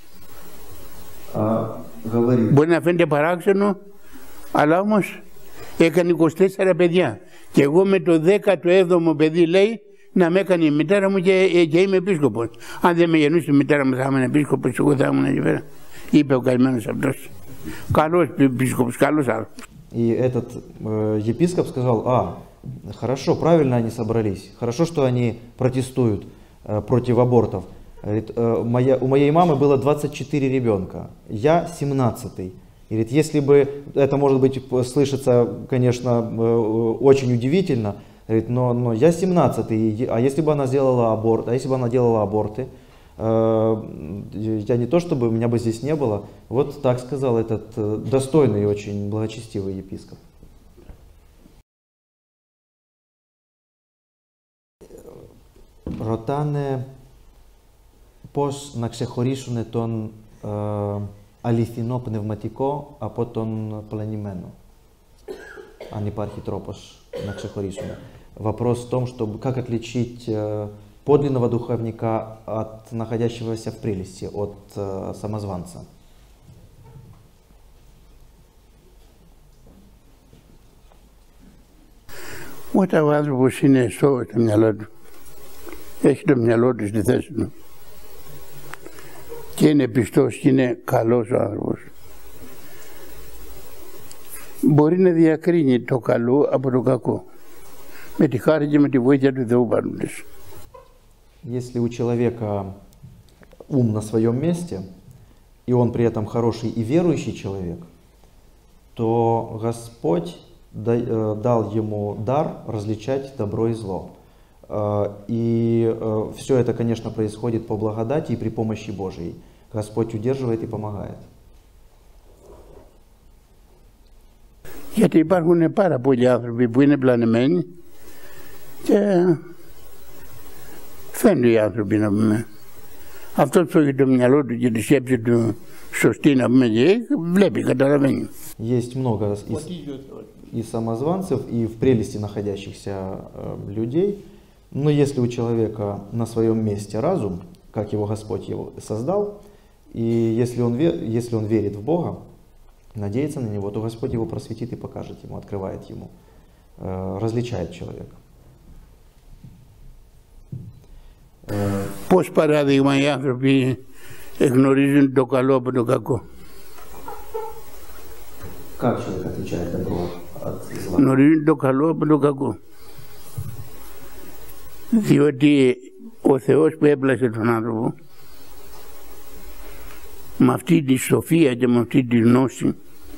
S2: А, говорит,
S1: Μπορεί να φαίνεται παράξενο, αλλά όμως έκανε είκοσι τέσσερα παιδιά. Και εγώ με το δέκατο έβδομο παιδί, λέει, να με έκανε η μητέρα μου και, και είμαι επίσκοπος. Αν δεν με γεννούσε η μητέρα μου θα ήμουν επίσκοπος, εγώ θα ήμουν εκεί πέρα. Είπε ο καημένος αυτός. Καλός επίσκοπος, καλός άνθρωπος.
S3: И этот э, епископ сказал, а, хорошо, правильно они собрались, хорошо, что они протестуют э, против абортов. Говорит, э, моя, у моей мамы было двадцать четыре ребенка, я семнадцатый. Говорит, если бы, это может быть слышится, конечно, э, очень удивительно, говорит, но, но я семнадцатый, а если бы она сделала аборт, а если бы она делала аборты, я не то чтобы, меня бы здесь не было. Вот так сказал этот достойный и очень благочестивый епископ. Ρωτάνε πώς να ξεχωρίσουν τον ε, αληθινό πνευματικό από τον πλανημένο. Αν υπάρχει τρόπος να ξεχωρίσουν. Вопрос в том, чтобы, как отличить э, подлинного духовника от находящегося в прелести, от э, самозванца.
S1: Όταν ο άνθρωπος είναι στο μυαλό του, έχει το μυαλό του στη θέση του και είναι πιστός και είναι καλός ο άνθρωπος, μπορεί να διακρίνει το καλό από το κακό, με τη χάρη και με τη βοήθεια του Θεού παρόντος.
S3: Если у человека ум на своем месте, и он при этом хороший и верующий человек, то Господь дал ему дар различать добро и зло. И все это, конечно, происходит по благодати и при помощи Божией. Господь удерживает и помогает.
S1: Γιατί υπάρχουν πάρα πολλοί άνθρωποι που είναι πλανεμένοι και φαίνονται οι άνθρωποι, να πούμε. Αυτός που έχει το μυαλό του και τη σκέψη του σωστή, να πούμε, και βλέπει, καταλαβαίνει.
S3: Есть много и, и самозванцев, и в прелести находящихся э, людей. Но если у человека на своем месте разум, как его Господь его создал, и если он, ве, если он верит в Бога, надеется на Него, то Господь его просветит и покажет ему, открывает ему различает человека.
S1: Πώς παράδειγμα οι άνθρωποι γνωρίζουν το καλό από το κακό?
S2: Как человек отличает добро от зла?
S1: Γνωρίζουν το καλό από το κακό. Διότι ο Θεός που έπλασε τον άνθρωπο με αυτή τη σοφία και με αυτή τη γνώση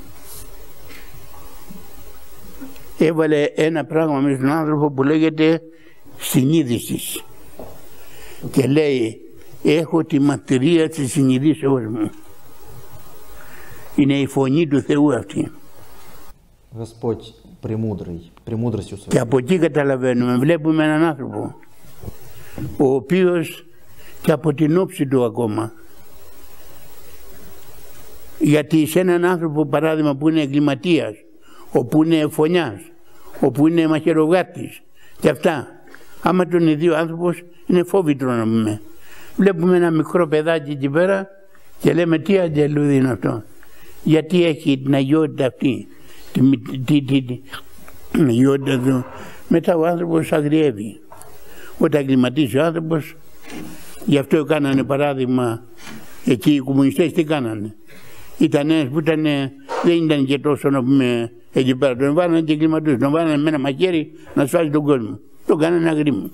S1: έβαλε ένα πράγμα μέσα στον άνθρωπο που λέγεται συνείδηση και λέει έχω τη μαρτυρία της συνειδήσεως μου. Είναι η φωνή του Θεού αυτή.
S3: Господь премудрый, премудростью своей.
S1: Και από εκεί καταλαβαίνουμε, βλέπουμε έναν άνθρωπο ο οποίος και από την όψη του ακόμα, γιατί σε έναν άνθρωπο παράδειγμα που είναι εγκληματίας, όπου είναι φωνιάς, όπου είναι μαχαιροβγάτης και αυτά, άμα τον είναι δύο άνθρωπος είναι φόβητρο να πούμε. Βλέπουμε ένα μικρό παιδάκι εκεί πέρα και λέμε τι αγγελούδι είναι αυτό, γιατί έχει την αγιότητα αυτή, την τη, τη, τη, αγιότητα του. Μετά ο άνθρωπος αγριεύει. Όταν εγκληματίσει ο άνθρωπος, γι' αυτό κάνανε παράδειγμα εκεί οι κομμουνιστές τι κάνανε. Ήταν ένας που ήταν, δεν ήταν και τόσο να πούμε εκεί πέρα, τον βάλανε και εγκληματούς, τον βάλανε με ένα μαχαίρι να σφάζει τον κόσμο. Τον κάνανε αγρίμου.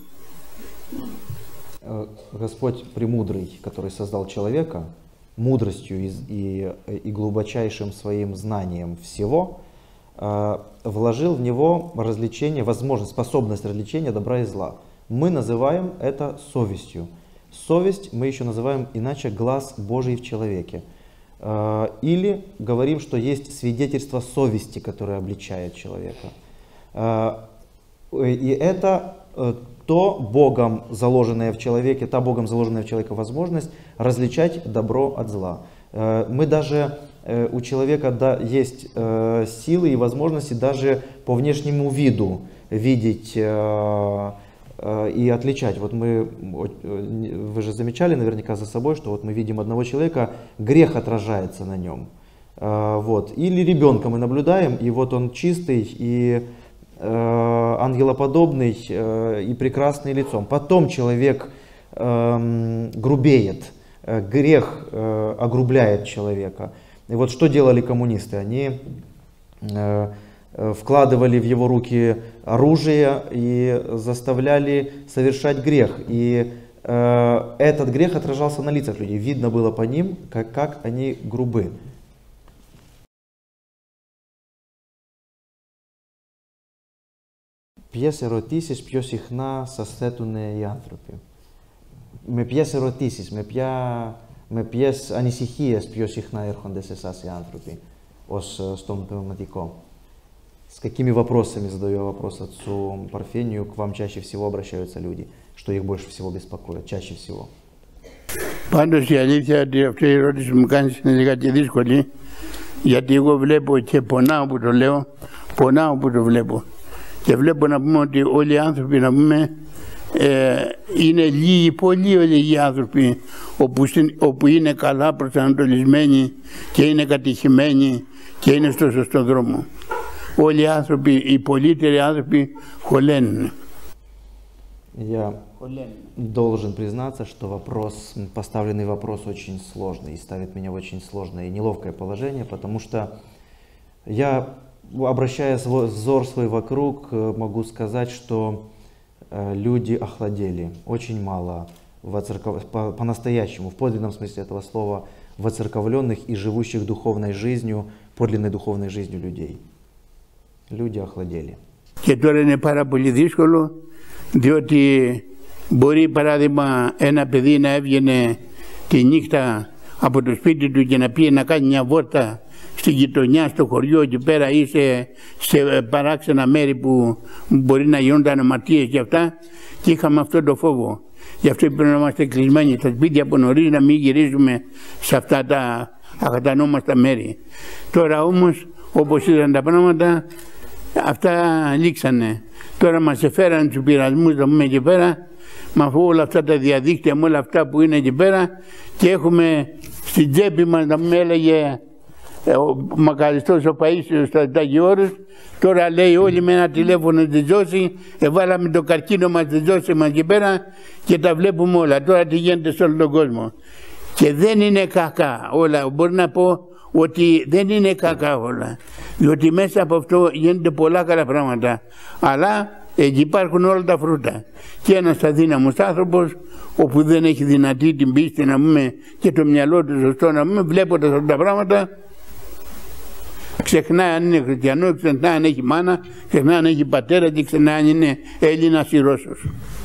S3: Господь премудрый, который создал человека, мудростью и, и, и глубочайшим своим знанием всего, вложил в него развлечение, возможность, способность развлечения добра и зла. Мы называем это совестью. Совесть мы еще называем иначе глаз Божий в человеке. Или говорим, что есть свидетельство совести, которое обличает человека. И это то Богом заложенное в человеке, та Богом заложенная в человеке возможность различать добро от зла. Мы даже, у человека да, есть силы и возможности даже по внешнему виду видеть и отличать. Вот мы, вы же замечали наверняка за собой, что вот мы видим одного человека, грех отражается на нем. Вот. Или ребенка мы наблюдаем, и вот он чистый и ангелоподобный и прекрасный лицом. Потом человек грубеет, грех огрубляет человека. И вот что делали коммунисты? Они вкладывали в его руки оружие и заставляли совершать грех. И э, этот грех отражался на лицах людей. Видно было по ним, как, как они грубы. Ποιες ερωτήσεις πιο συχνά σας θέτουν οι άνθρωποι? Με ποιες ερωτήσεις, με, ποια, με ποιες ανησυχίες πιο συχνά έρχονται σε εσάς οι άνθρωποι ως στον πνευματικό? С какими вопросами, задаю я вопрос отцу Парфению, к вам чаще всего обращаются люди? Что их больше всего беспокоит, чаще всего?
S1: Πάντως η αλήθεια ότι αυτή η ερώτηση που μου κάνεις είναι λιγάκι δύσκολη, γιατί εγώ βλέπω και πονάω που το λέω, πονάω που το βλέπω. Και βλέπω να πούμε ότι όλοι οι άνθρωποι να πούμε ε, είναι λίγοι, πολύ λίγοι άνθρωποι όπου, όπου είναι καλά προσανατολισμένοι και είναι κατηχημένοι και είναι στο σωστό δρόμο. Όλοι οι άνθρωποι, οι πολύτεροι άνθρωποι χωλένουν.
S3: Я должен признаться, что вопрос, поставленный вопрос очень сложный и ставит меня в очень сложное и неловкое положение, потому что я, обращая свой взор свой вокруг, могу сказать, что люди охладели. Очень мало по-настоящему, в подлинном смысле этого слова, воцерковленных и живущих духовной жизнью, подлинной духовной жизнью людей. Люди охладели.
S1: Και τώρα είναι πάρα πολύ δύσκολο, διότι μπορεί παράδειγμα ένα παιδί να έβγαινε τη νύχτα από το σπίτι του και να πει να κάνει μια βόλτα στη γειτονιά, στο χωριό εκεί πέρα ή σε, σε παράξενα μέρη που μπορεί να γίνονταν αμαρτίες και αυτά, και είχαμε αυτό το φόβο. Γι' αυτό πρέπει να είμαστε κλεισμένοι στα σπίτια από νωρίς, να μην γυρίζουμε σε αυτά τα ακατανόμαστα μέρη. Τώρα όμως, όπως ήταν τα πράγματα, αυτά λήξανε. Τώρα μας εφέραν τους πειρασμούς να πούμε εκεί πέρα, με όλα αυτά τα διαδίκτυα, με όλα αυτά που είναι εκεί πέρα, και έχουμε στην τσέπη μας, να πούμε, έλεγε ο μακαριστός ο Παΐσιος στα Ταγιώρους, τώρα λέει όλοι με ένα τηλέφωνο στη Ζώση, εβάλαμε το καρκίνο μας στη Ζώση μας εκεί πέρα και τα βλέπουμε όλα. Τώρα τι γίνεται σε όλο τον κόσμο. Και δεν είναι κακά όλα. Μπορεί να πω ότι δεν είναι κακά όλα. Διότι μέσα από αυτό γίνονται πολλά καλά πράγματα. Αλλά εκεί υπάρχουν όλα τα φρούτα. Και ένας αδύναμος άνθρωπος, όπου δεν έχει δυνατή την πίστη να πούμε και το μυαλό του σωστό να πούμε, βλέποντας αυτά τα πράγματα, ξεχνάει αν είναι χριστιανό, ξεχνάει αν έχει μάνα, ξεχνάει αν έχει πατέρα και ξεχνάει αν είναι Έλληνας ή Ρώσος.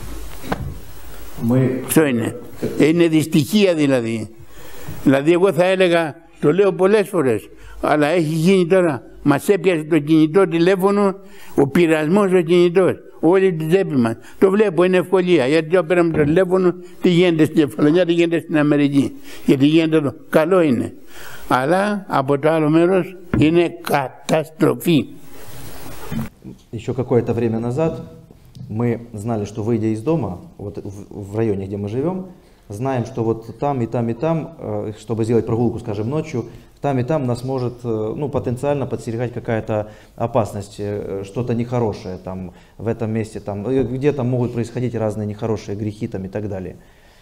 S1: Αυτό είναι. Είναι δυστυχία δηλαδή. Δηλαδή εγώ θα έλεγα, το λέω πολλές φορές, αλλά έχει γίνει τώρα, μας έπιασε το κινητό τηλέφωνο, ο πειρασμός ο κινητός, όλη την τσέπη μας. Το βλέπω, είναι ευκολία, γιατί όταν πήραμε το τηλέφωνο, τι γίνεται στην Κεφαλονιά, τι γίνεται στην Αμερική, γιατί γίνεται εδώ. Καλό είναι. Αλλά από το άλλο μέρος είναι καταστροφή.
S3: Еще какое-то время назад мы знали, что выйдя из дома, вот в районе, где мы живем, знаем, что вот там и там и там, чтобы сделать прогулку, скажем, ночью, там и там нас может, ну, потенциально подстерегать какая-то опасность, что-то нехорошее там в этом месте, там где-то могут происходить разные нехорошие грехи там и так далее.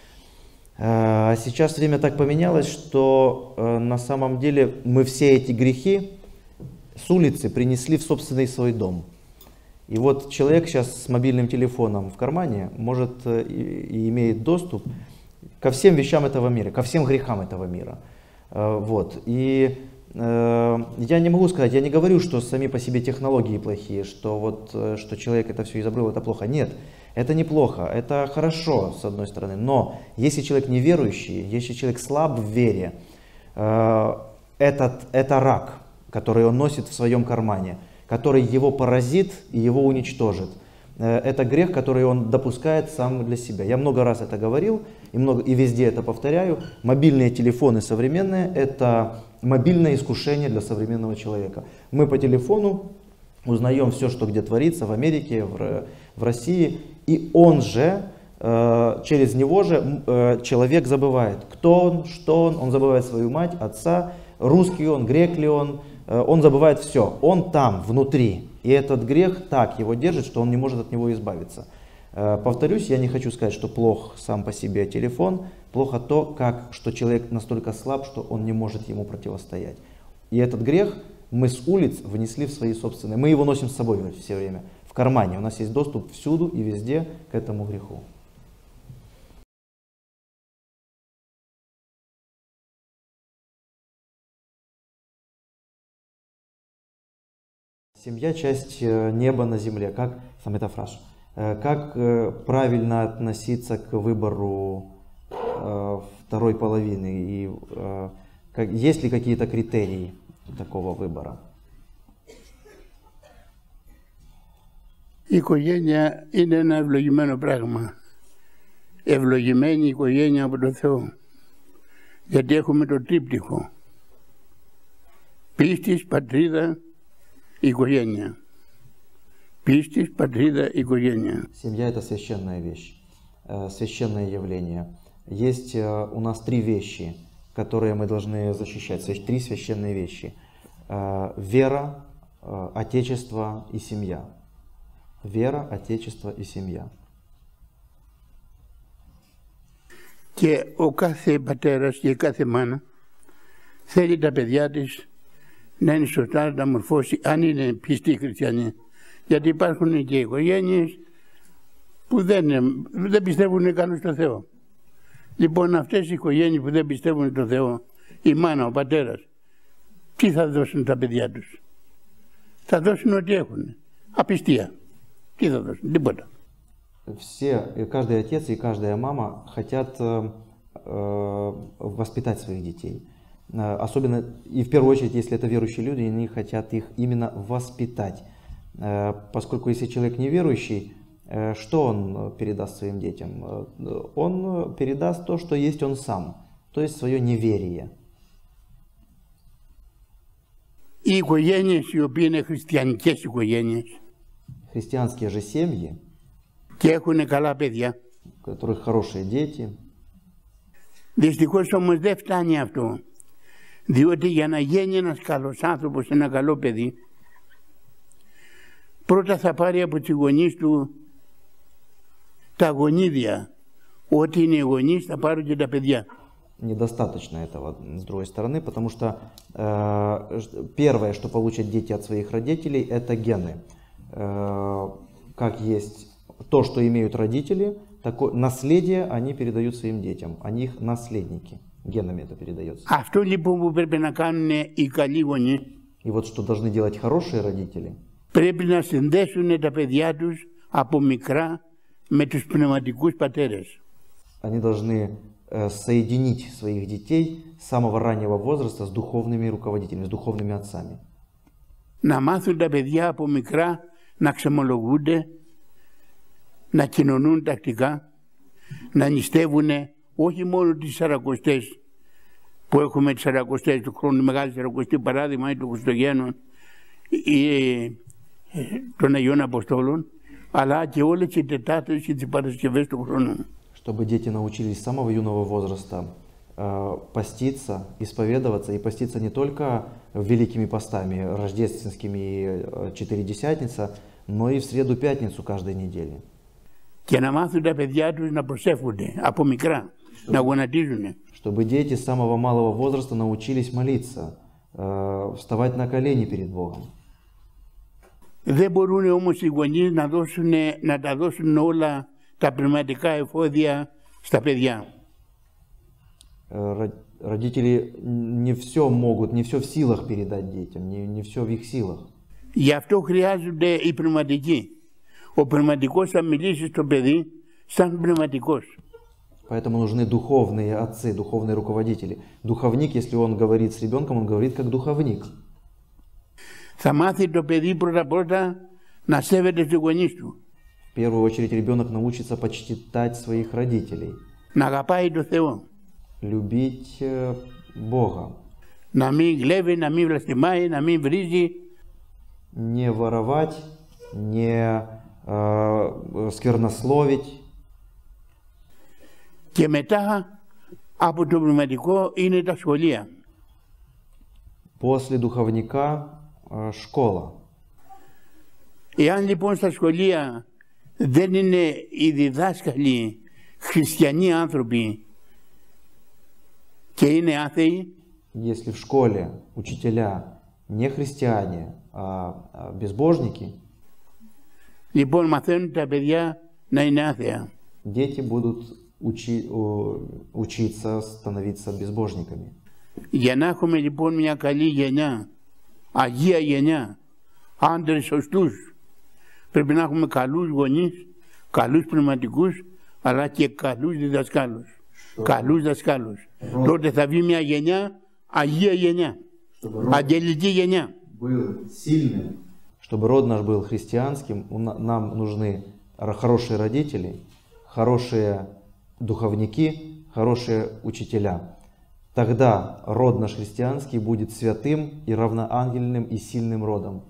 S3: А сейчас время так поменялось, что на самом деле мы все эти грехи с улицы принесли в собственный свой дом. И вот человек сейчас с мобильным телефоном в кармане может и, и имеет доступ ко всем вещам этого мира, ко всем грехам этого мира. Вот. И э, я не могу сказать, я не говорю, что сами по себе технологии плохие, что, вот, что человек это все изобрел, это плохо. Нет, это неплохо, это хорошо с одной стороны. Но если человек неверующий, если человек слаб в вере, э, этот, это рак, который он носит в своем кармане, который его поразит и его уничтожит. Это грех, который он допускает сам для себя. Я много раз это говорил и, много, и везде это повторяю. Мобильные телефоны современные – это мобильное искушение для современного человека. Мы по телефону узнаем все, что где творится в Америке, в, в России. И он же, э, через него же э, человек забывает, кто он, что он. Он забывает свою мать, отца, русский он, грек ли он. Он забывает все, он там, внутри. И этот грех так его держит, что он не может от него избавиться. Повторюсь, я не хочу сказать, что плох сам по себе телефон, плохо то, как, что человек настолько слаб, что он не может ему противостоять. И этот грех мы с улиц внесли в свои собственные. Мы его носим с собой все время, в кармане. У нас есть доступ всюду и везде к этому греху. Семья – часть неба на земле, как сам эта фраза. Как правильно относиться к выбору второй половины и как, есть ли какие-то критерии такого выбора?
S1: Η οικογένεια είναι ένα ευλογημένο πράγμα. Ευλογημένη οικογένεια από τον Θεό. Γιατί έχουμε το τρίπτυχο. Πίστης, πατρίδα, οικογένεια. Пистис, патрида, οικογένεια.
S3: Семья – это священная вещь, священное явление. Есть у нас три вещи, которые мы должны защищать. Три священные вещи. Вера, Отечество и семья. Вера, Отечество и семья.
S1: Και ο κάθε πατέρας και κάθε μάνα θέλει τα παιδιά της να είναι σωστά, να τα μορφώσει, αν είναι πιστοί χριστιανοί. Γιατί υπάρχουν και οικογένειες που δεν, δεν πιστεύουν καν στο Θεό. Λοιπόν, αυτές οι οικογένειες που δεν πιστεύουν στο Θεό, η μάνα, ο πατέρας, τι θα δώσουν τα παιδιά τους? Θα δώσουν ό,τι έχουν. Απιστία. Τι θα δώσουν? Τίποτα.
S3: Все, каждый отец и каждая мама хотят э, воспитать своих детей. Особенно, и в первую очередь, если это верующие люди, они хотят их именно воспитать. Поскольку если человек неверующий, что он передаст своим детям? Он передаст то, что есть он сам, то есть свое неверие.
S1: Οι οικογένειες οι οποίες είναι χριστιανικές οικογένειες,
S3: христианские же семьи,
S1: και έχουν καλά παιδιά,
S3: у которых хорошие дети,
S1: δυστυχώς όμως δεν φτάνει αυτό. Διότι για να γίνει ένας καλός άνθρωπος, ένα καλό παιδί, πρώτα θα πάρει από τους γονείς του τα γονίδια. Ό,τι είναι οι γονείς θα πάρουν και τα παιδιά.
S3: Недостаточно этого, с другой стороны, потому что э, первое, что получат дети от своих родителей, это гены. Э, как есть то, что имеют родители, такое наследие они передают своим детям. Они их наследники. Генами это передается.
S1: Αυτό λοιπόν που πρέπει να κάνουν οι καλοί γονείς,
S3: И вот что должны делать хорошие родители,
S1: πρέπει να συνδέσουν τα παιδιά τους από μικρά με τους πνευματικούς πατέρες.
S3: они должны э, соединить своих детей с самого раннего возраста с духовными руководителями, с духовными отцами.
S1: Να μάθουν τα παιδιά από μικρά να ξεμολογούνται, να κοινωνούν τακτικά, να νηστεύουν όχι μόνο τις σαρακοστές που έχουμε, τις σαρακοστές του χρόνου, μεγάλη σαρακοστή παράδειγμα ή του Χριστουγέννων ή των Αγιών Αποστόλων, αλλά και όλες τις Τετάρτες και τις Παρασκευές του χρόνου.
S3: Чтобы дети научились с самого юного возраста э, поститься, исповедоваться, и поститься не только великими постами, рождественскими и э, Четыредесятница, но и в среду-пятницу каждой недели.
S1: Και να μάθουν τα παιδιά τους να προσεύχονται από μικρά, να γονατίζουν.
S3: Чтобы дети с самого малого возраста научились молиться, э, вставать на колени перед Богом.
S1: Δεν μπορούν όμως οι γονείς να, δώσουν, να τα δώσουν όλα τα πνευματικά εφόδια στα παιδιά.
S3: Родители не все могут, не все в силах передать детям, не, не все в их силах.
S1: Γι' αυτό χρειάζονται οι πνευματικοί. Ο πνευματικός θα μιλήσει στο παιδί σαν πνευματικός.
S3: Поэтому нужны духовные отцы, духовные руководители. Духовник, если он говорит с ребенком, он говорит как духовник.
S1: Θα μάθει το παιδί πρώτα πρώτα να σέβεται τους γονείς του.
S3: В первую очередь ребенок научится почитать своих родителей.
S1: Να αγαπάει τον Θεό.
S3: Любить Бога.
S1: Να μην κλέβει, να μην βλαστημάει, να μην βρίζει.
S3: Не воровать, не э, сквернословить.
S1: Και μετά από το πνευματικό είναι τα σχολεία.
S3: После духовника э, школа.
S1: Εάν λοιπόν στα σχολεία δεν είναι οι διδάσκαλοι χριστιανοί άνθρωποι και είναι άθεοι,
S3: если в школе учителя не христиане, а безбожники,
S1: λοιπόν μαθαίνουν τα παιδιά να είναι άθεα.
S3: Дети будут учи, учиться становиться безбожниками.
S1: Για να έχουμε λοιπόν μια καλή γενιά, αγία γενιά, άντρες σωστούς, πρέπει να έχουμε καλούς γονείς, καλούς πνευματικούς, αλλά και καλούς διδασκάλους. So, καλούς δασκάλους. So, τότε θα βγει μια γενιά, αγία γενιά, αγγελική γενιά.
S3: Чтобы род наш был христианским, нам нужны хорошие родители, хорошие духовники, хорошие учителя. Тогда род наш христианский будет святым и равноангельным и сильным родом.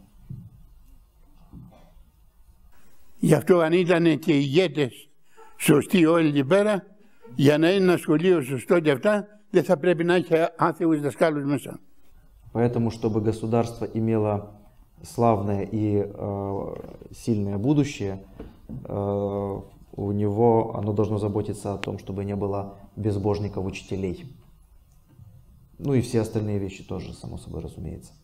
S1: Γι' αυτό αν ήταν και οι ηγέτες σωστοί όλοι εκεί πέρα, για να είναι ένα σχολείο σωστό και αυτά, δεν θα πρέπει να έχει άθεους δασκάλους μέσα.
S3: Поэтому, чтобы государство имело славное и э, сильное будущее, э, у него оно должно заботиться о том, чтобы не было безбожников учителей. Ну и все остальные вещи тоже, само собой разумеется.